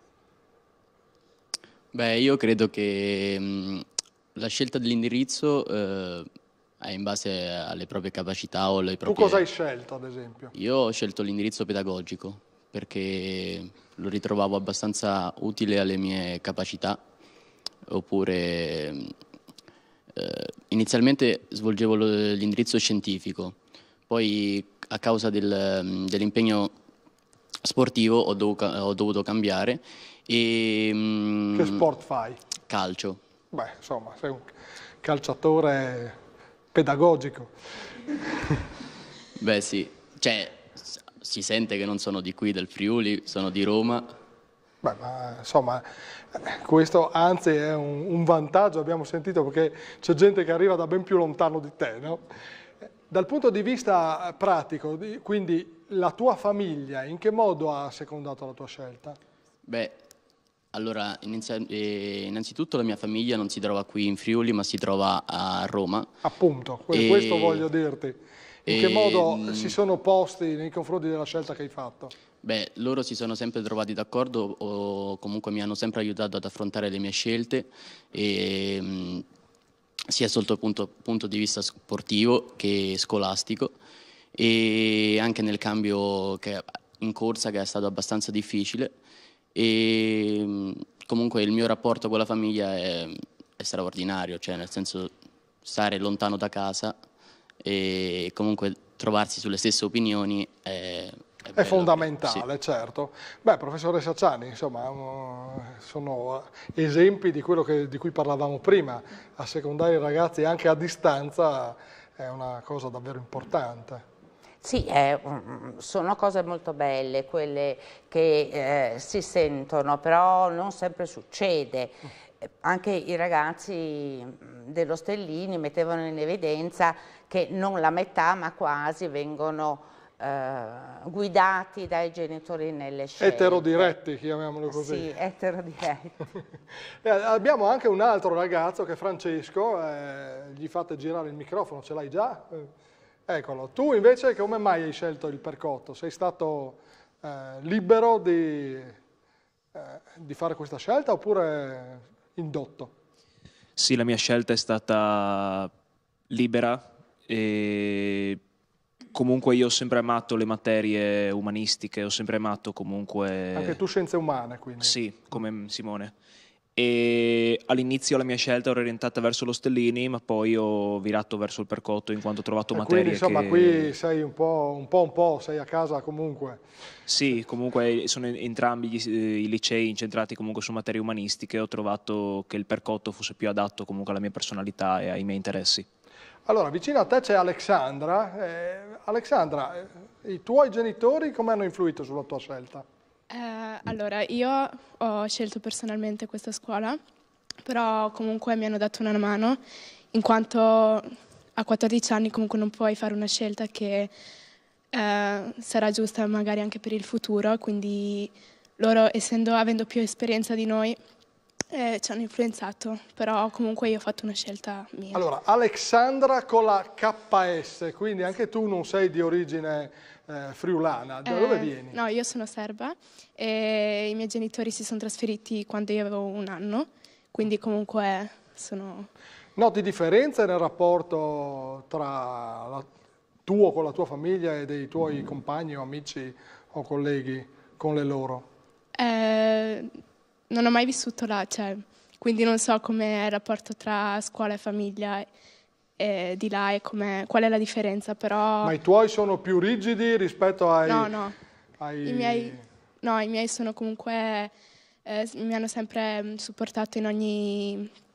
Beh, io credo che mh, la scelta dell'indirizzo eh, è in base alle proprie capacità o alle proprie... Tu cosa hai scelto, ad esempio? Io ho scelto l'indirizzo pedagogico perché lo ritrovavo abbastanza utile alle mie capacità. Oppure eh, inizialmente svolgevo l'indirizzo scientifico, poi a causa del, dell'impegno sportivo ho, dovuto, ho dovuto cambiare. E, che sport fai? Calcio. Beh, insomma, sei un calciatore pedagogico. Beh sì, cioè si sente che non sono di qui del Friuli, sono di Roma. Beh, ma insomma, questo anzi è un, un vantaggio, abbiamo sentito, perché c'è gente che arriva da ben più lontano di te, no? Dal punto di vista pratico, quindi la tua famiglia, in che modo ha secondato la tua scelta? Beh, allora, innanzitutto la mia famiglia non si trova qui in Friuli, ma si trova a Roma. Appunto, e... questo voglio dirti. In e... che modo si sono posti nei confronti della scelta che hai fatto? Beh, loro si sono sempre trovati d'accordo o comunque mi hanno sempre aiutato ad affrontare le mie scelte, e, mh, sia sotto il punto, punto di vista sportivo che scolastico, e anche nel cambio che, in corsa, che è stato abbastanza difficile. E mh, comunque il mio rapporto con la famiglia è, è straordinario, cioè nel senso stare lontano da casa e comunque trovarsi sulle stesse opinioni è... È, è fondamentale, sì. Certo. Beh, professoressa Ciani, insomma, sono esempi di quello che, di cui parlavamo prima. Assecondare i ragazzi anche a distanza è una cosa davvero importante. Sì, è, sono cose molto belle quelle che eh, si sentono, però non sempre succede. Anche i ragazzi dello Stellini mettevano in evidenza che non la metà, ma quasi, vengono Uh, guidati dai genitori nelle scelte. Eterodiretti, chiamiamolo così. Sì, eterodiretti. E abbiamo anche un altro ragazzo che è Francesco, eh, gli fate girare il microfono, ce l'hai già? Eh, eccolo. Tu invece come mai hai scelto il Percotto? Sei stato eh, libero di, eh, di fare questa scelta oppure indotto? Sì, la mia scelta è stata libera e... Comunque io ho sempre amato le materie umanistiche, ho sempre amato comunque... Anche tu scienze umane, quindi? Sì, come Simone. E all'inizio la mia scelta era orientata verso lo Stellini, ma poi ho virato verso il Percotto in quanto ho trovato e materie quindi, insomma, che... qui sei un po', un po' un po', sei a casa comunque. Sì, comunque sono entrambi gli, i licei incentrati comunque su materie umanistiche, ho trovato che il Percotto fosse più adatto comunque alla mia personalità e ai miei interessi. Allora, vicino a te c'è Alexandra. Eh, Alexandra, eh, i tuoi genitori come hanno influito sulla tua scelta? Eh, allora, io ho scelto personalmente questa scuola, però comunque mi hanno dato una mano, in quanto a quattordici anni comunque non puoi fare una scelta che eh, sarà giusta magari anche per il futuro, quindi loro, essendo, avendo più esperienza di noi, Eh, ci hanno influenzato, però comunque io ho fatto una scelta mia. Allora, Alexandra con la K S, quindi anche tu non sei di origine eh, friulana. Da Eh, dove vieni? No, io sono serba e i miei genitori si sono trasferiti quando io avevo un anno, quindi comunque sono... Noti differenze nel rapporto tra la, tuo con la tua famiglia e dei tuoi compagni o amici o colleghi con le loro? Eh, non ho mai vissuto là, cioè, quindi non so com'è il rapporto tra scuola e famiglia eh, di là e com'è, qual è la differenza, però... Ma i tuoi sono più rigidi rispetto ai... No, no, ai... I, miei, no i miei sono comunque, eh, mi hanno sempre supportato in ogni,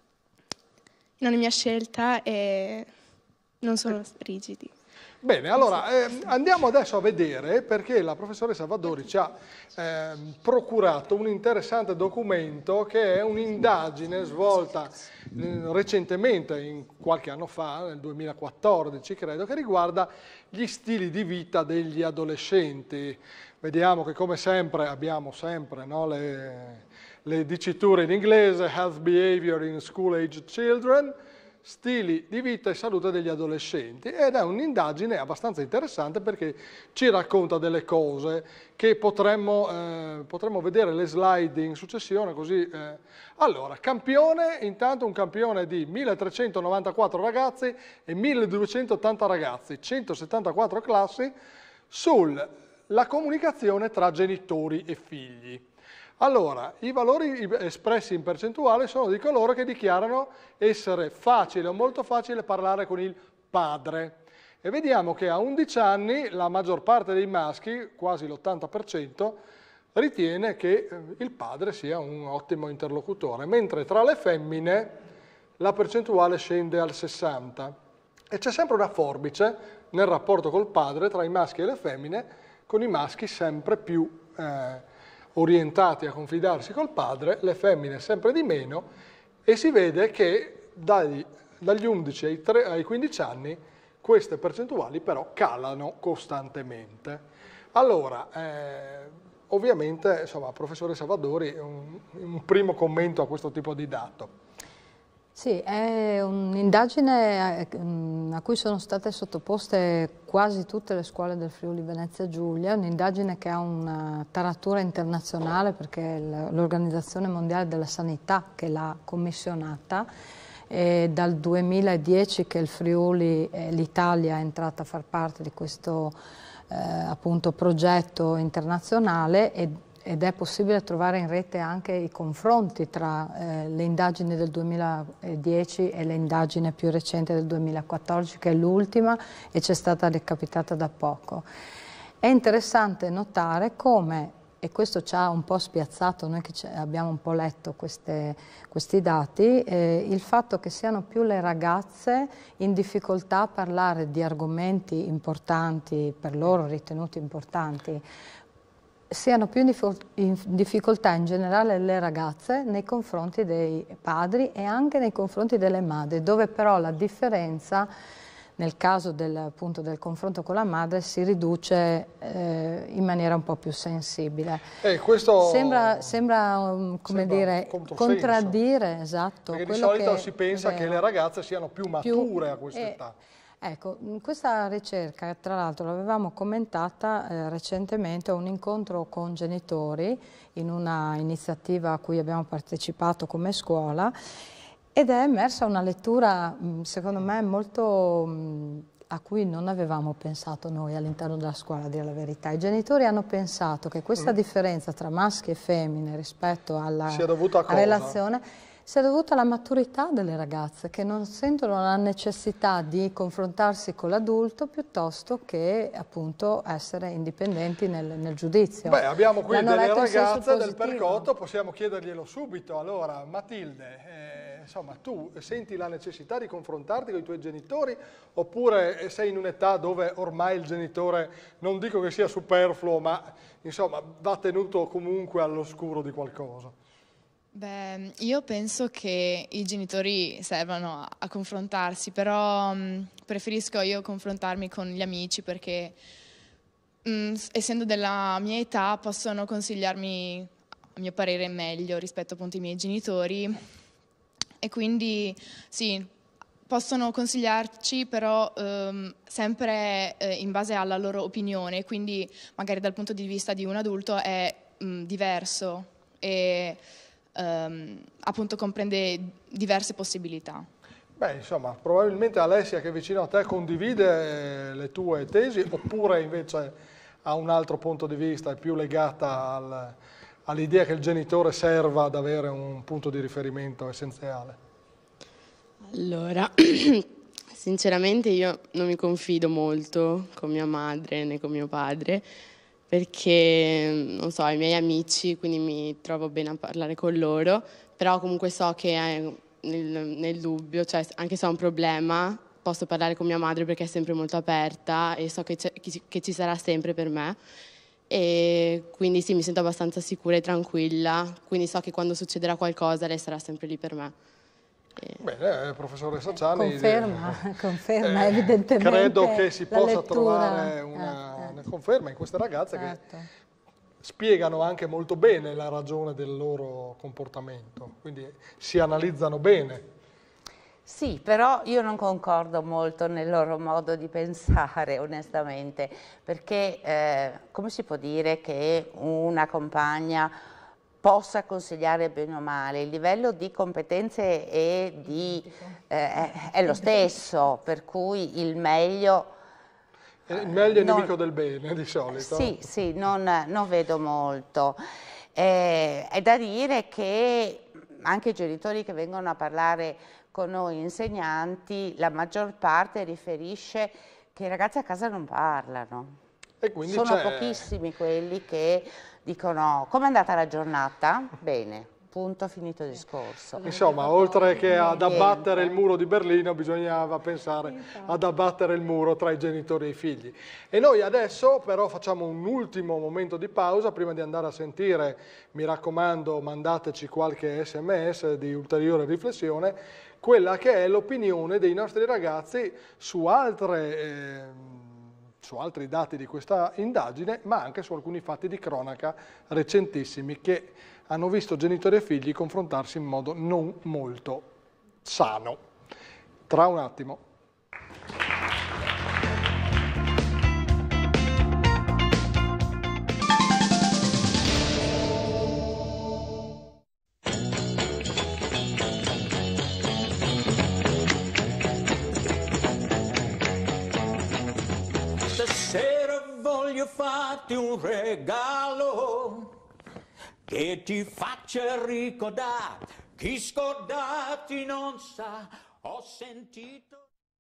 in ogni mia scelta e non sono rigidi. Bene, allora eh, andiamo adesso a vedere perché la professoressa Vadori ci ha eh, procurato un interessante documento che è un'indagine svolta eh, recentemente, in qualche anno fa, nel duemilaquattordici credo, che riguarda gli stili di vita degli adolescenti. Vediamo che come sempre abbiamo sempre no, le, le diciture in inglese, health behavior in school age children, stili di vita e salute degli adolescenti, ed è un'indagine abbastanza interessante perché ci racconta delle cose che potremmo, eh, potremmo vedere le slide in successione così. Eh. Allora, campione, intanto un campione di milletrecentonovantaquattro ragazzi e milleduecentottanta ragazzi, centosettantaquattro classi sulla comunicazione tra genitori e figli. Allora, i valori espressi in percentuale sono di coloro che dichiarano essere facile o molto facile parlare con il padre. E vediamo che a undici anni la maggior parte dei maschi, quasi l'ottanta per cento, ritiene che il padre sia un ottimo interlocutore, mentre tra le femmine la percentuale scende al sessanta per cento. E c'è sempre una forbice nel rapporto col padre tra i maschi e le femmine, con i maschi sempre più... Eh, orientati a confidarsi col padre, le femmine sempre di meno, e si vede che dagli, dagli undici ai, tre, ai quindici anni queste percentuali però calano costantemente. Allora, eh, ovviamente, insomma, professoressa Vadori, un, un primo commento a questo tipo di dato. Sì, è un'indagine a cui sono state sottoposte quasi tutte le scuole del Friuli Venezia Giulia, un'indagine che ha una taratura internazionale perché è l'Organizzazione Mondiale della Sanità che l'ha commissionata. È dal duemiladieci che il Friuli, l'Italia è entrata a far parte di questo eh, appunto progetto internazionale e ed è possibile trovare in rete anche i confronti tra eh, le indagini del duemiladieci e le indagini più recenti del duemilaquattordici, che è l'ultima e ci è stata recapitata da poco. È interessante notare come, e questo ci ha un po' spiazzato, noi che abbiamo un po' letto queste, questi dati, eh, il fatto che siano più le ragazze in difficoltà a parlare di argomenti importanti, per loro ritenuti importanti, siano più in difficoltà in generale le ragazze nei confronti dei padri e anche nei confronti delle madri, dove però la differenza nel caso del, appunto, del confronto con la madre si riduce eh, in maniera un po' più sensibile. Eh, questo sembra, sembra, um, come sembra dire, contraddire, esatto. Perché di solito che, si pensa che le ragazze siano più mature più, a questa età. Eh, Ecco, questa ricerca, tra l'altro, l'avevamo commentata eh, recentemente a un incontro con genitori in una iniziativa a cui abbiamo partecipato come scuola ed è emersa una lettura, secondo me, molto mh, a cui non avevamo pensato noi all'interno della scuola, a dire la verità. I genitori hanno pensato che questa mm. differenza tra maschi e femmine rispetto alla, sia dovuta a cosa? relazione sia dovuta alla maturità delle ragazze che non sentono la necessità di confrontarsi con l'adulto piuttosto che appunto essere indipendenti nel, nel giudizio. Beh, abbiamo qui delle ragazze del Percotto, possiamo chiederglielo subito. Allora, Matilde, eh, insomma, tu senti la necessità di confrontarti con i tuoi genitori oppure sei in un'età dove ormai il genitore, non dico che sia superfluo, ma insomma va tenuto comunque all'oscuro di qualcosa? Beh, io penso che i genitori servano a, a confrontarsi, però mh, preferisco io confrontarmi con gli amici perché mh, essendo della mia età possono consigliarmi a mio parere meglio rispetto appunto ai miei genitori, e quindi sì, possono consigliarci, però ehm, sempre eh, in base alla loro opinione, quindi magari dal punto di vista di un adulto è mh, diverso e ehm, appunto comprende diverse possibilità. Beh, insomma, probabilmente Alessia, che è vicino a te, condivide le tue tesi, oppure invece ha un altro punto di vista, è più legata al, all'idea che il genitore serva ad avere un punto di riferimento essenziale? Allora, sinceramente io non mi confido molto con mia madre né con mio padre, perché, non so, i miei amici, quindi mi trovo bene a parlare con loro, però comunque so che nel, nel dubbio, cioè anche se ho un problema, posso parlare con mia madre perché è sempre molto aperta e so che, che ci sarà sempre per me. E quindi sì, mi sento abbastanza sicura e tranquilla, quindi so che quando succederà qualcosa lei sarà sempre lì per me. Bene, professoressa Ciani, conferma, eh, conferma eh, evidentemente. Credo che si possa lettura, trovare una, eh, eh. una conferma in queste ragazze, certo, che spiegano anche molto bene la ragione del loro comportamento, quindi si analizzano bene. Sì, però io non concordo molto nel loro modo di pensare, onestamente, perché eh, come si può dire che una compagna possa consigliare bene o male? Il livello di competenze è, di, eh, è lo stesso, per cui il meglio... Il meglio è non, nemico del bene, di solito. Sì, sì, non, non vedo molto. Eh, è da dire che anche i genitori che vengono a parlare con noi insegnanti, la maggior parte riferisce che i ragazzi a casa non parlano. E quindi sono pochissimi quelli che dicono: com'è andata la giornata? Bene, punto, finito il discorso. Insomma, oltre che ad abbattere il muro di Berlino, bisognava pensare ad abbattere il muro tra i genitori e i figli. E noi adesso però facciamo un ultimo momento di pausa prima di andare a sentire, mi raccomando, mandateci qualche sms di ulteriore riflessione, quella che è l'opinione dei nostri ragazzi su altre... Eh, su altri dati di questa indagine, ma anche su alcuni fatti di cronaca recentissimi che hanno visto genitori e figli confrontarsi in modo non molto sano. Tra un attimo. Fatti un regalo che ti faccia ricordare chi scordati non sa. Ho sentito.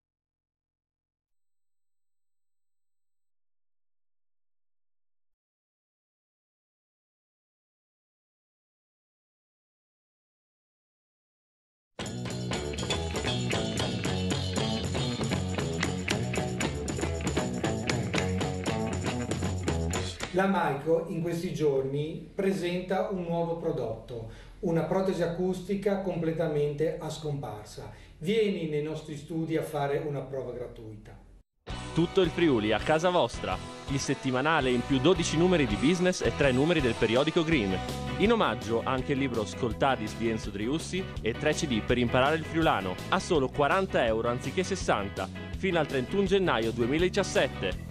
La Micro in questi giorni presenta un nuovo prodotto, una protesi acustica completamente a scomparsa. Vieni nei nostri studi a fare una prova gratuita. Tutto il Friuli a casa vostra. Il settimanale in più dodici numeri di business e tre numeri del periodico Green. In omaggio anche il libro Scoltadis di Enzo Driussi e tre C D per imparare il friulano a solo quaranta euro anziché sessanta, fino al trentuno gennaio duemiladiciassette.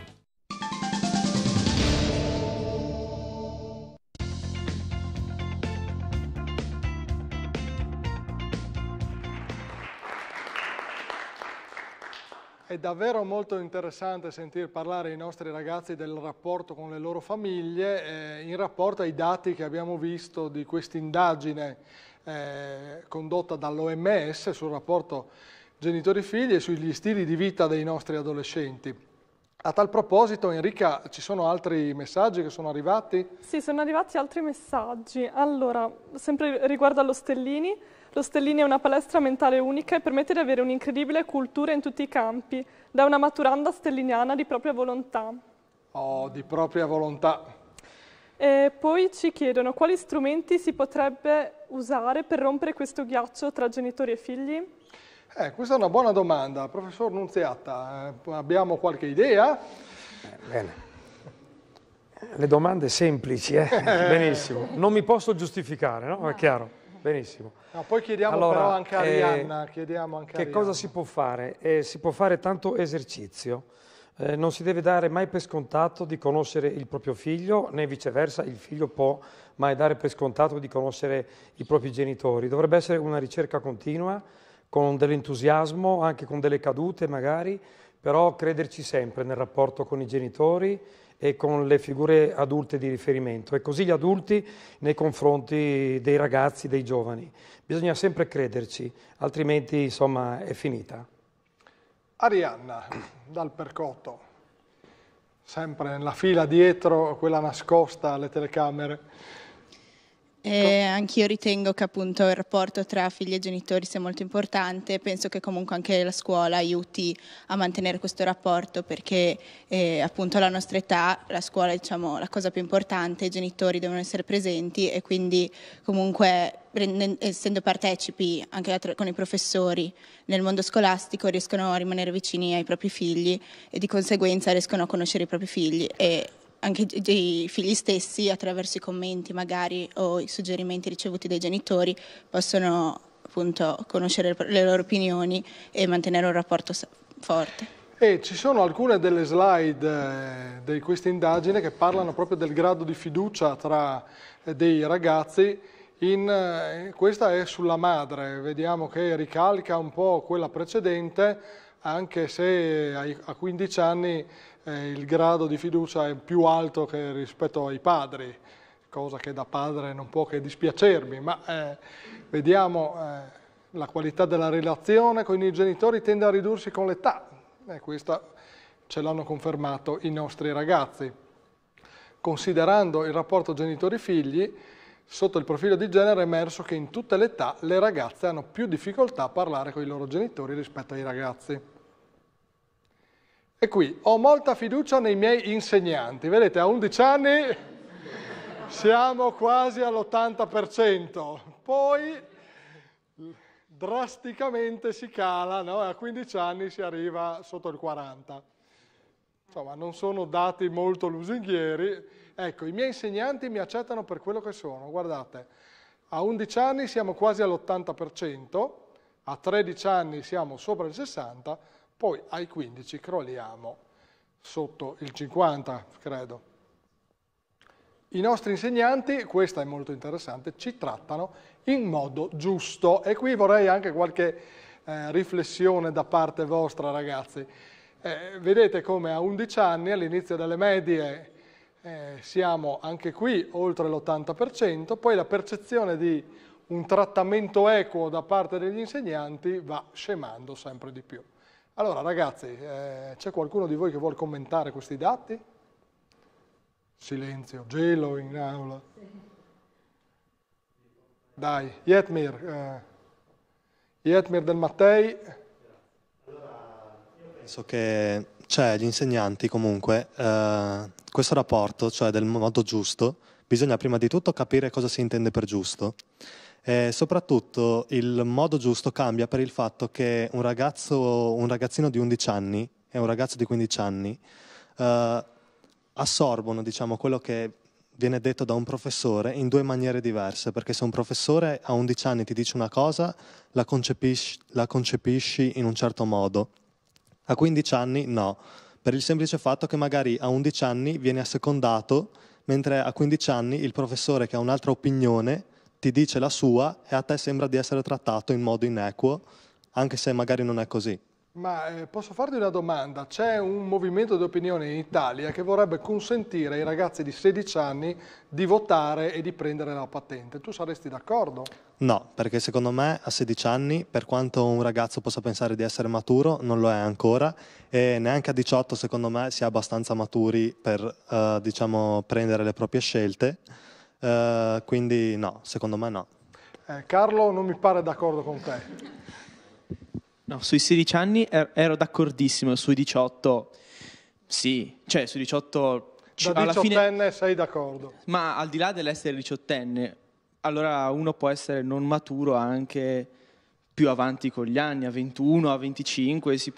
È davvero molto interessante sentire parlare ai nostri ragazzi del rapporto con le loro famiglie, eh, in rapporto ai dati che abbiamo visto di questa indagine eh, condotta dall'O M S sul rapporto genitori-figli e sugli stili di vita dei nostri adolescenti. A tal proposito, Enrica, ci sono altri messaggi che sono arrivati? Sì, sono arrivati altri messaggi. Allora, sempre riguardo allo Stellini, lo Stellini è una palestra mentale unica e permette di avere un'incredibile cultura in tutti i campi, da una maturanda stelliniana di propria volontà. Oh, di propria volontà. E poi ci chiedono quali strumenti si potrebbe usare per rompere questo ghiaccio tra genitori e figli? Eh, questa è una buona domanda. Professor Nunziata, eh, abbiamo qualche idea? Eh, bene. Le domande semplici, eh? Benissimo. Non mi posso giustificare, no? È chiaro. Benissimo. No, poi chiediamo allora, però anche a Arianna. Eh, chiediamo anche a che Arianna. cosa si può fare? Eh, si può fare tanto esercizio. Eh, non si deve dare mai per scontato di conoscere il proprio figlio, né viceversa il figlio può mai dare per scontato di conoscere i propri genitori. Dovrebbe essere una ricerca continua, con dell'entusiasmo, anche con delle cadute magari, però crederci sempre nel rapporto con i genitori e con le figure adulte di riferimento, e così gli adulti nei confronti dei ragazzi, dei giovani. Bisogna sempre crederci, altrimenti insomma è finita. Arianna, dal Percotto, sempre nella fila dietro, quella nascosta alle telecamere. Eh, anch'io ritengo che appunto il rapporto tra figli e genitori sia molto importante, penso che comunque anche la scuola aiuti a mantenere questo rapporto, perché eh, appunto alla nostra età la scuola è, diciamo, la cosa più importante, i genitori devono essere presenti e quindi comunque essendo partecipi anche con i professori nel mondo scolastico riescono a rimanere vicini ai propri figli e di conseguenza riescono a conoscere i propri figli e anche i figli stessi attraverso i commenti magari o i suggerimenti ricevuti dai genitori possono appunto conoscere le loro opinioni e mantenere un rapporto forte. E ci sono alcune delle slide eh, di questa indagine che parlano proprio del grado di fiducia tra eh, dei ragazzi. In, eh, questa è sulla madre, vediamo che ricalca un po' quella precedente, anche se ai, a quindici anni Eh, il grado di fiducia è più alto che rispetto ai padri, cosa che da padre non può che dispiacermi, ma eh, vediamo eh, la qualità della relazione con i genitori tende a ridursi con l'età, e questa ce l'hanno confermato i nostri ragazzi. Considerando il rapporto genitori-figli, sotto il profilo di genere è emerso che in tutte le età le ragazze hanno più difficoltà a parlare con i loro genitori rispetto ai ragazzi. E qui, ho molta fiducia nei miei insegnanti. Vedete, a undici anni siamo quasi all'ottanta per cento, poi drasticamente si cala, no? A quindici anni si arriva sotto il quaranta. Insomma, non sono dati molto lusinghieri. Ecco, i miei insegnanti mi accettano per quello che sono. Guardate, a undici anni siamo quasi all'ottanta per cento, a tredici anni siamo sopra il sessanta per cento, poi ai quindici crolliamo sotto il cinquanta, credo. I nostri insegnanti, questa è molto interessante, ci trattano in modo giusto. E qui vorrei anche qualche eh, riflessione da parte vostra, ragazzi. Eh, vedete come a undici anni, all'inizio delle medie, eh, siamo anche qui oltre l'ottanta per cento, poi la percezione di un trattamento equo da parte degli insegnanti va scemando sempre di più. Allora ragazzi, eh, c'è qualcuno di voi che vuole commentare questi dati? Silenzio, gelo in aula. Dai, Jetmir, eh, Jetmir del Mattei. Penso che, cioè, gli insegnanti comunque, eh, questo rapporto, cioè del modo giusto, bisogna prima di tutto capire cosa si intende per giusto. E soprattutto il modo giusto cambia per il fatto che un ragazzo, un ragazzino di undici anni e un ragazzo di quindici anni eh, assorbono, diciamo, quello che viene detto da un professore in due maniere diverse, perché se un professore a undici anni ti dice una cosa, la concepisci, la concepisci in un certo modo. A quindici anni no, per il semplice fatto che magari a undici anni viene assecondato, mentre a quindici anni il professore che ha un'altra opinione ti dice la sua e a te sembra di essere trattato in modo inequo, anche se magari non è così. Ma eh, posso farti una domanda? C'è un movimento di opinione in Italia che vorrebbe consentire ai ragazzi di sedici anni di votare e di prendere la patente. Tu saresti d'accordo? No, perché secondo me a sedici anni, per quanto un ragazzo possa pensare di essere maturo, non lo è ancora, e neanche a diciotto secondo me si è abbastanza maturi per eh, diciamo, prendere le proprie scelte. Uh, quindi no, secondo me no. Eh, Carlo non mi pare d'accordo con te. No, sui sedici anni er- ero d'accordissimo, sui diciotto sì, cioè sui diciotto... Da alla diciottenne fine, sei d'accordo? ma al di là dell'essere diciottenne, allora uno può essere non maturo anche più avanti con gli anni, a ventuno, a venticinque, si può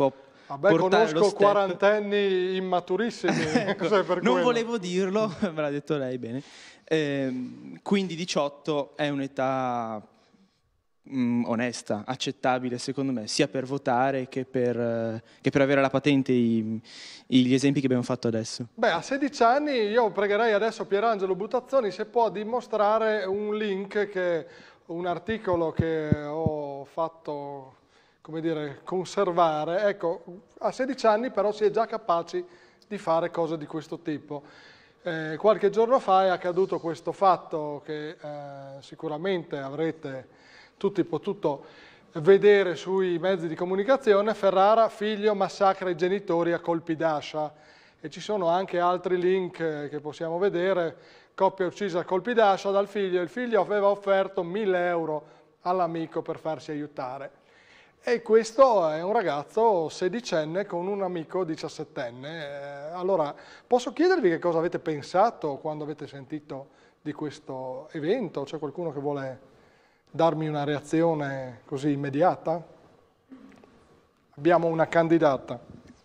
Vabbè, portare lo conosco step. quarantenni immaturissimi. Ecco, cioè, per non quello. volevo dirlo, me l'ha detto lei, bene. Ehm, quindi diciotto è un'età mh, onesta, accettabile secondo me, sia per votare che per, eh, che per avere la patente, i, i- gli esempi che abbiamo fatto adesso. Beh, a sedici anni io pregherei adesso Pierangelo Buttazzoni se può dimostrare un link, che un articolo che ho fatto, come dire, conservare. Ecco, a sedici anni però si è già capaci di fare cose di questo tipo. Eh, qualche giorno fa è accaduto questo fatto che eh, sicuramente avrete tutti potuto vedere sui mezzi di comunicazione. Ferrara, figlio massacra i genitori a colpi d'ascia, e ci sono anche altri link eh, che possiamo vedere. Coppia uccisa a colpi d'ascia dal figlio, il figlio aveva offerto mille euro all'amico per farsi aiutare. E questo è un ragazzo sedicenne con un amico diciassettenne. Eh, allora, posso chiedervi che cosa avete pensato quando avete sentito di questo evento? C'è qualcuno che vuole darmi una reazione così immediata? Abbiamo una candidata.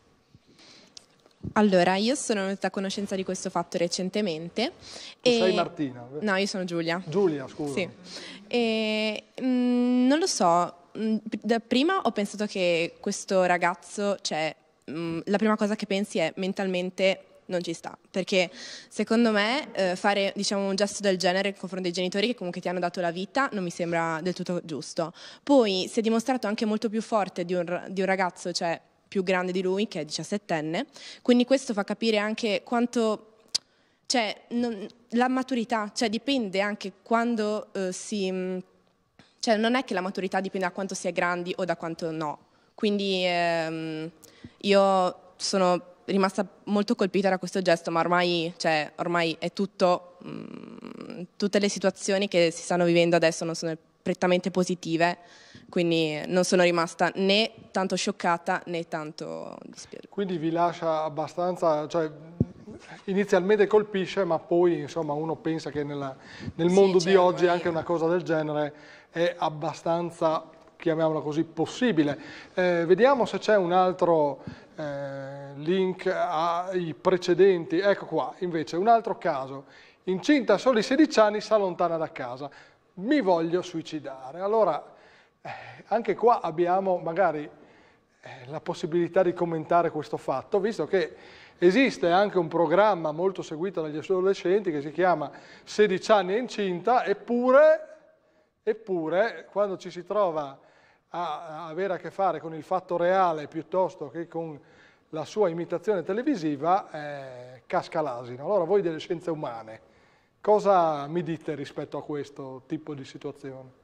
Allora, io sono venuta a conoscenza di questo fatto recentemente. Tu e... sei Martina? No, io sono Giulia. Giulia, scusa. Sì. E, mm, non lo so, mm, da prima ho pensato che questo ragazzo, cioè, mm, la prima cosa che pensi è mentalmente non ci sta, perché secondo me eh, fare, diciamo, un gesto del genere nei confronti dei genitori che comunque ti hanno dato la vita non mi sembra del tutto giusto. Poi si è dimostrato anche molto più forte di un, di un ragazzo, cioè più grande di lui, che è diciassettenne, quindi questo fa capire anche quanto, cioè, non, la maturità, cioè dipende anche quando eh, si, cioè non è che la maturità dipende da quanto si è grandi o da quanto no, quindi ehm, io sono rimasta molto colpita da questo gesto, ma ormai, cioè, ormai è tutto, mh, tutte le situazioni che si stanno vivendo adesso non sono prettamente positive, quindi non sono rimasta né tanto scioccata né tanto dispiaciuta. Quindi vi lascia abbastanza, cioè inizialmente colpisce, ma poi insomma uno pensa che nella, nel Sì, mondo cioè, di oggi ormai- anche una cosa del genere è abbastanza, chiamiamola così, possibile. Eh, vediamo se c'è un altro eh, link ai precedenti. Ecco qua, invece, un altro caso. Incinta a soli sedici anni, si allontana da casa. Mi voglio suicidare. Allora, eh, anche qua abbiamo magari eh, la possibilità di commentare questo fatto, visto che esiste anche un programma molto seguito dagli adolescenti che si chiama sedici anni e incinta, eppure, eppure quando ci si trova a avere a che fare con il fatto reale piuttosto che con la sua imitazione televisiva, eh, casca l'asino. Allora voi delle scienze umane, cosa mi dite rispetto a questo tipo di situazione?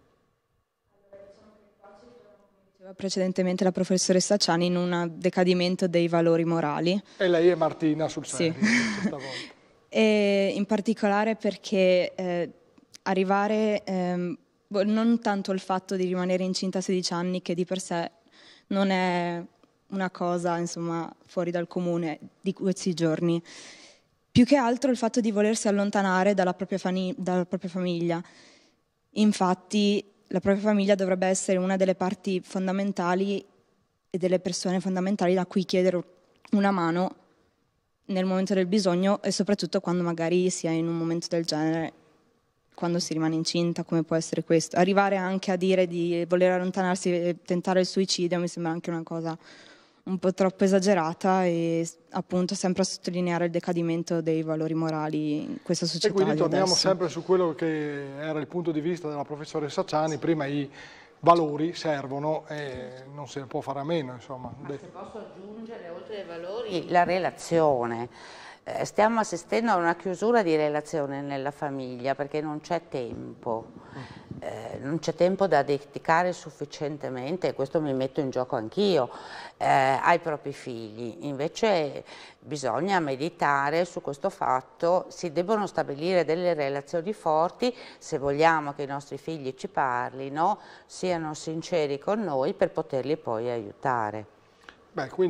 Diceva precedentemente la professoressa Ciani, in un decadimento dei valori morali. E lei è Martina sul Sì. serio, questa volta. E in particolare perché eh, arrivare, ehm, boh, non tanto il fatto di rimanere incinta a sedici anni, che di per sé non è una cosa, insomma, fuori dal comune di questi giorni, più che altro il fatto di volersi allontanare dalla propria, fani- dalla propria famiglia. Infatti la propria famiglia dovrebbe essere una delle parti fondamentali e delle persone fondamentali da cui chiedere una mano nel momento del bisogno, e soprattutto quando magari si è in un momento del genere, quando si rimane incinta, come può essere questo. Arrivare anche a dire di voler allontanarsi e tentare il suicidio mi sembra anche una cosa un po' troppo esagerata, e appunto sempre a sottolineare il decadimento dei valori morali in questa società. E quindi di torniamo adesso. sempre su quello che era il punto di vista della professoressa Ciani. Prima i valori servono e non se ne può fare a meno, insomma. Ma se posso aggiungere, oltre ai valori, la relazione. Eh, stiamo assistendo a una chiusura di relazione nella famiglia perché non c'è tempo, eh, non c'è tempo da dedicare sufficientemente, e questo mi metto in gioco anch'io, eh, ai propri figli. Invece bisogna meditare su questo fatto, si debbono stabilire delle relazioni forti se vogliamo che i nostri figli ci parlino, siano sinceri con noi per poterli poi aiutare. Beh, quindi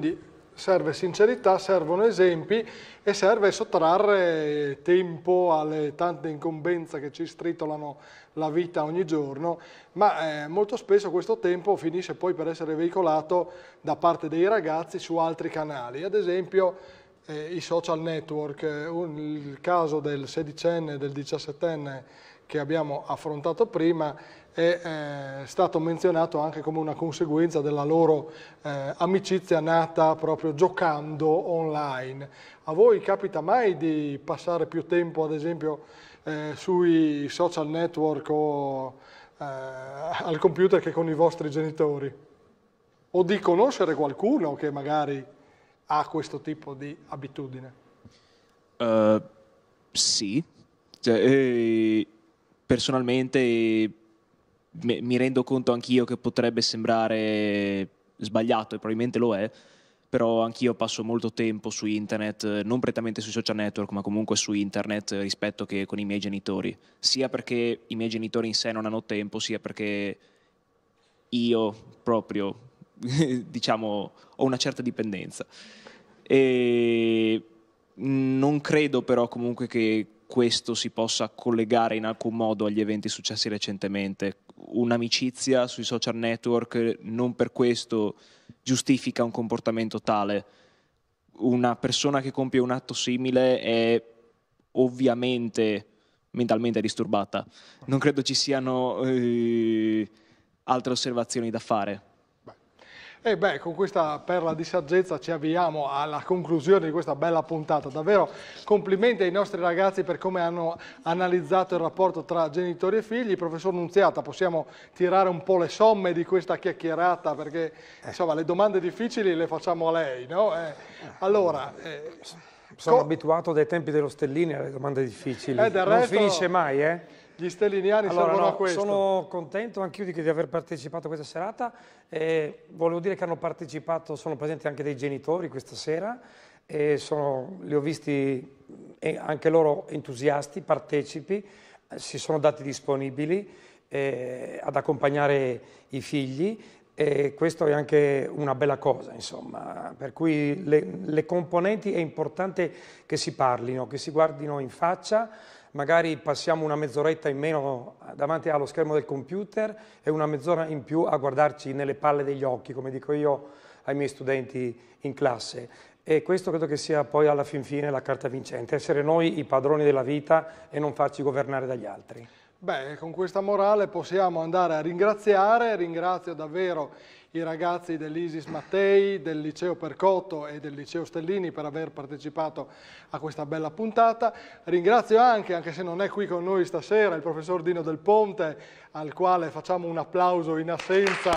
serve sincerità, servono esempi e serve sottrarre tempo alle tante incombenze che ci stritolano la vita ogni giorno, ma eh, molto spesso questo tempo finisce poi per essere veicolato da parte dei ragazzi su altri canali, ad esempio eh, i social network. Un, il caso del sedicenne e del diciassettenne che abbiamo affrontato prima è eh, stato menzionato anche come una conseguenza della loro eh, amicizia nata proprio giocando online. A voi capita mai di passare più tempo, ad esempio, eh, sui social network o eh, al computer che con i vostri genitori? O di conoscere qualcuno che magari ha questo tipo di abitudine? Uh, sì, cioè, eh, personalmente mi rendo conto anch'io che potrebbe sembrare sbagliato e probabilmente lo è, però anch'io passo molto tempo su internet, non prettamente sui social network, ma comunque su internet rispetto che con i miei genitori, sia perché i miei genitori in sé non hanno tempo, sia perché io proprio, diciamo, ho una certa dipendenza. E non credo però comunque che questo si possa collegare in alcun modo agli eventi successi recentemente. Un'amicizia sui social network non per questo giustifica un comportamento tale. Una persona che compie un atto simile è ovviamente mentalmente disturbata. Non credo ci siano eh, altre osservazioni da fare. E beh, con questa perla di saggezza ci avviamo alla conclusione di questa bella puntata. Davvero complimenti ai nostri ragazzi per come hanno analizzato il rapporto tra genitori e figli. Professor Nunziata, possiamo tirare un po' le somme di questa chiacchierata, perché insomma le domande difficili le facciamo a lei, no? Eh, allora... Eh, Sono abituato dai tempi dello Stellini alle domande difficili, eh, del non resto, finisce mai, eh? Gli stelliniani allora, servono no, a questo. Sono contento anch'io di, di aver partecipato a questa serata. Eh, volevo dire che hanno partecipato, sono presenti anche dei genitori questa sera e sono, li ho visti eh, anche loro entusiasti, partecipi, eh, si sono dati disponibili eh, ad accompagnare i figli. E questo è anche una bella cosa, insomma, per cui le, le componenti è importante che si parlino, che si guardino in faccia, magari passiamo una mezz'oretta in meno davanti allo schermo del computer e una mezz'ora in più a guardarci nelle palle degli occhi, come dico io ai miei studenti in classe. E questo credo che sia poi alla fin fine la carta vincente, essere noi i padroni della vita e non farci governare dagli altri. Beh, con questa morale possiamo andare a ringraziare. Ringrazio davvero i ragazzi dell'Isis Mattei, del Liceo Percotto e del Liceo Stellini per aver partecipato a questa bella puntata. Ringrazio anche, anche se non è qui con noi stasera, il professor Dino Del Ponte, al quale facciamo un applauso in assenza.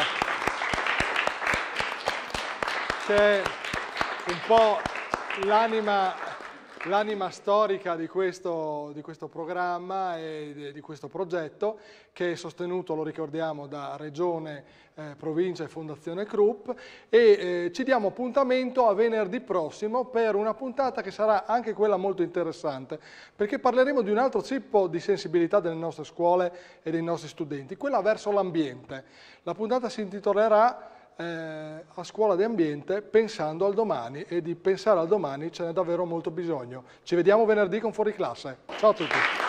C'è un po' l'anima... l'anima storica di questo, di questo programma e di, di questo progetto, che è sostenuto, lo ricordiamo, da Regione, eh, Provincia e Fondazione Krupp, e eh, ci diamo appuntamento a venerdì prossimo per una puntata che sarà anche quella molto interessante, perché parleremo di un altro tipo di sensibilità delle nostre scuole e dei nostri studenti, quella verso l'ambiente. La puntata si intitolerà Eh, a scuola di ambiente, pensando al domani, e di pensare al domani ce n'è davvero molto bisogno. Ci vediamo venerdì con Fuori Classe. Ciao a tutti.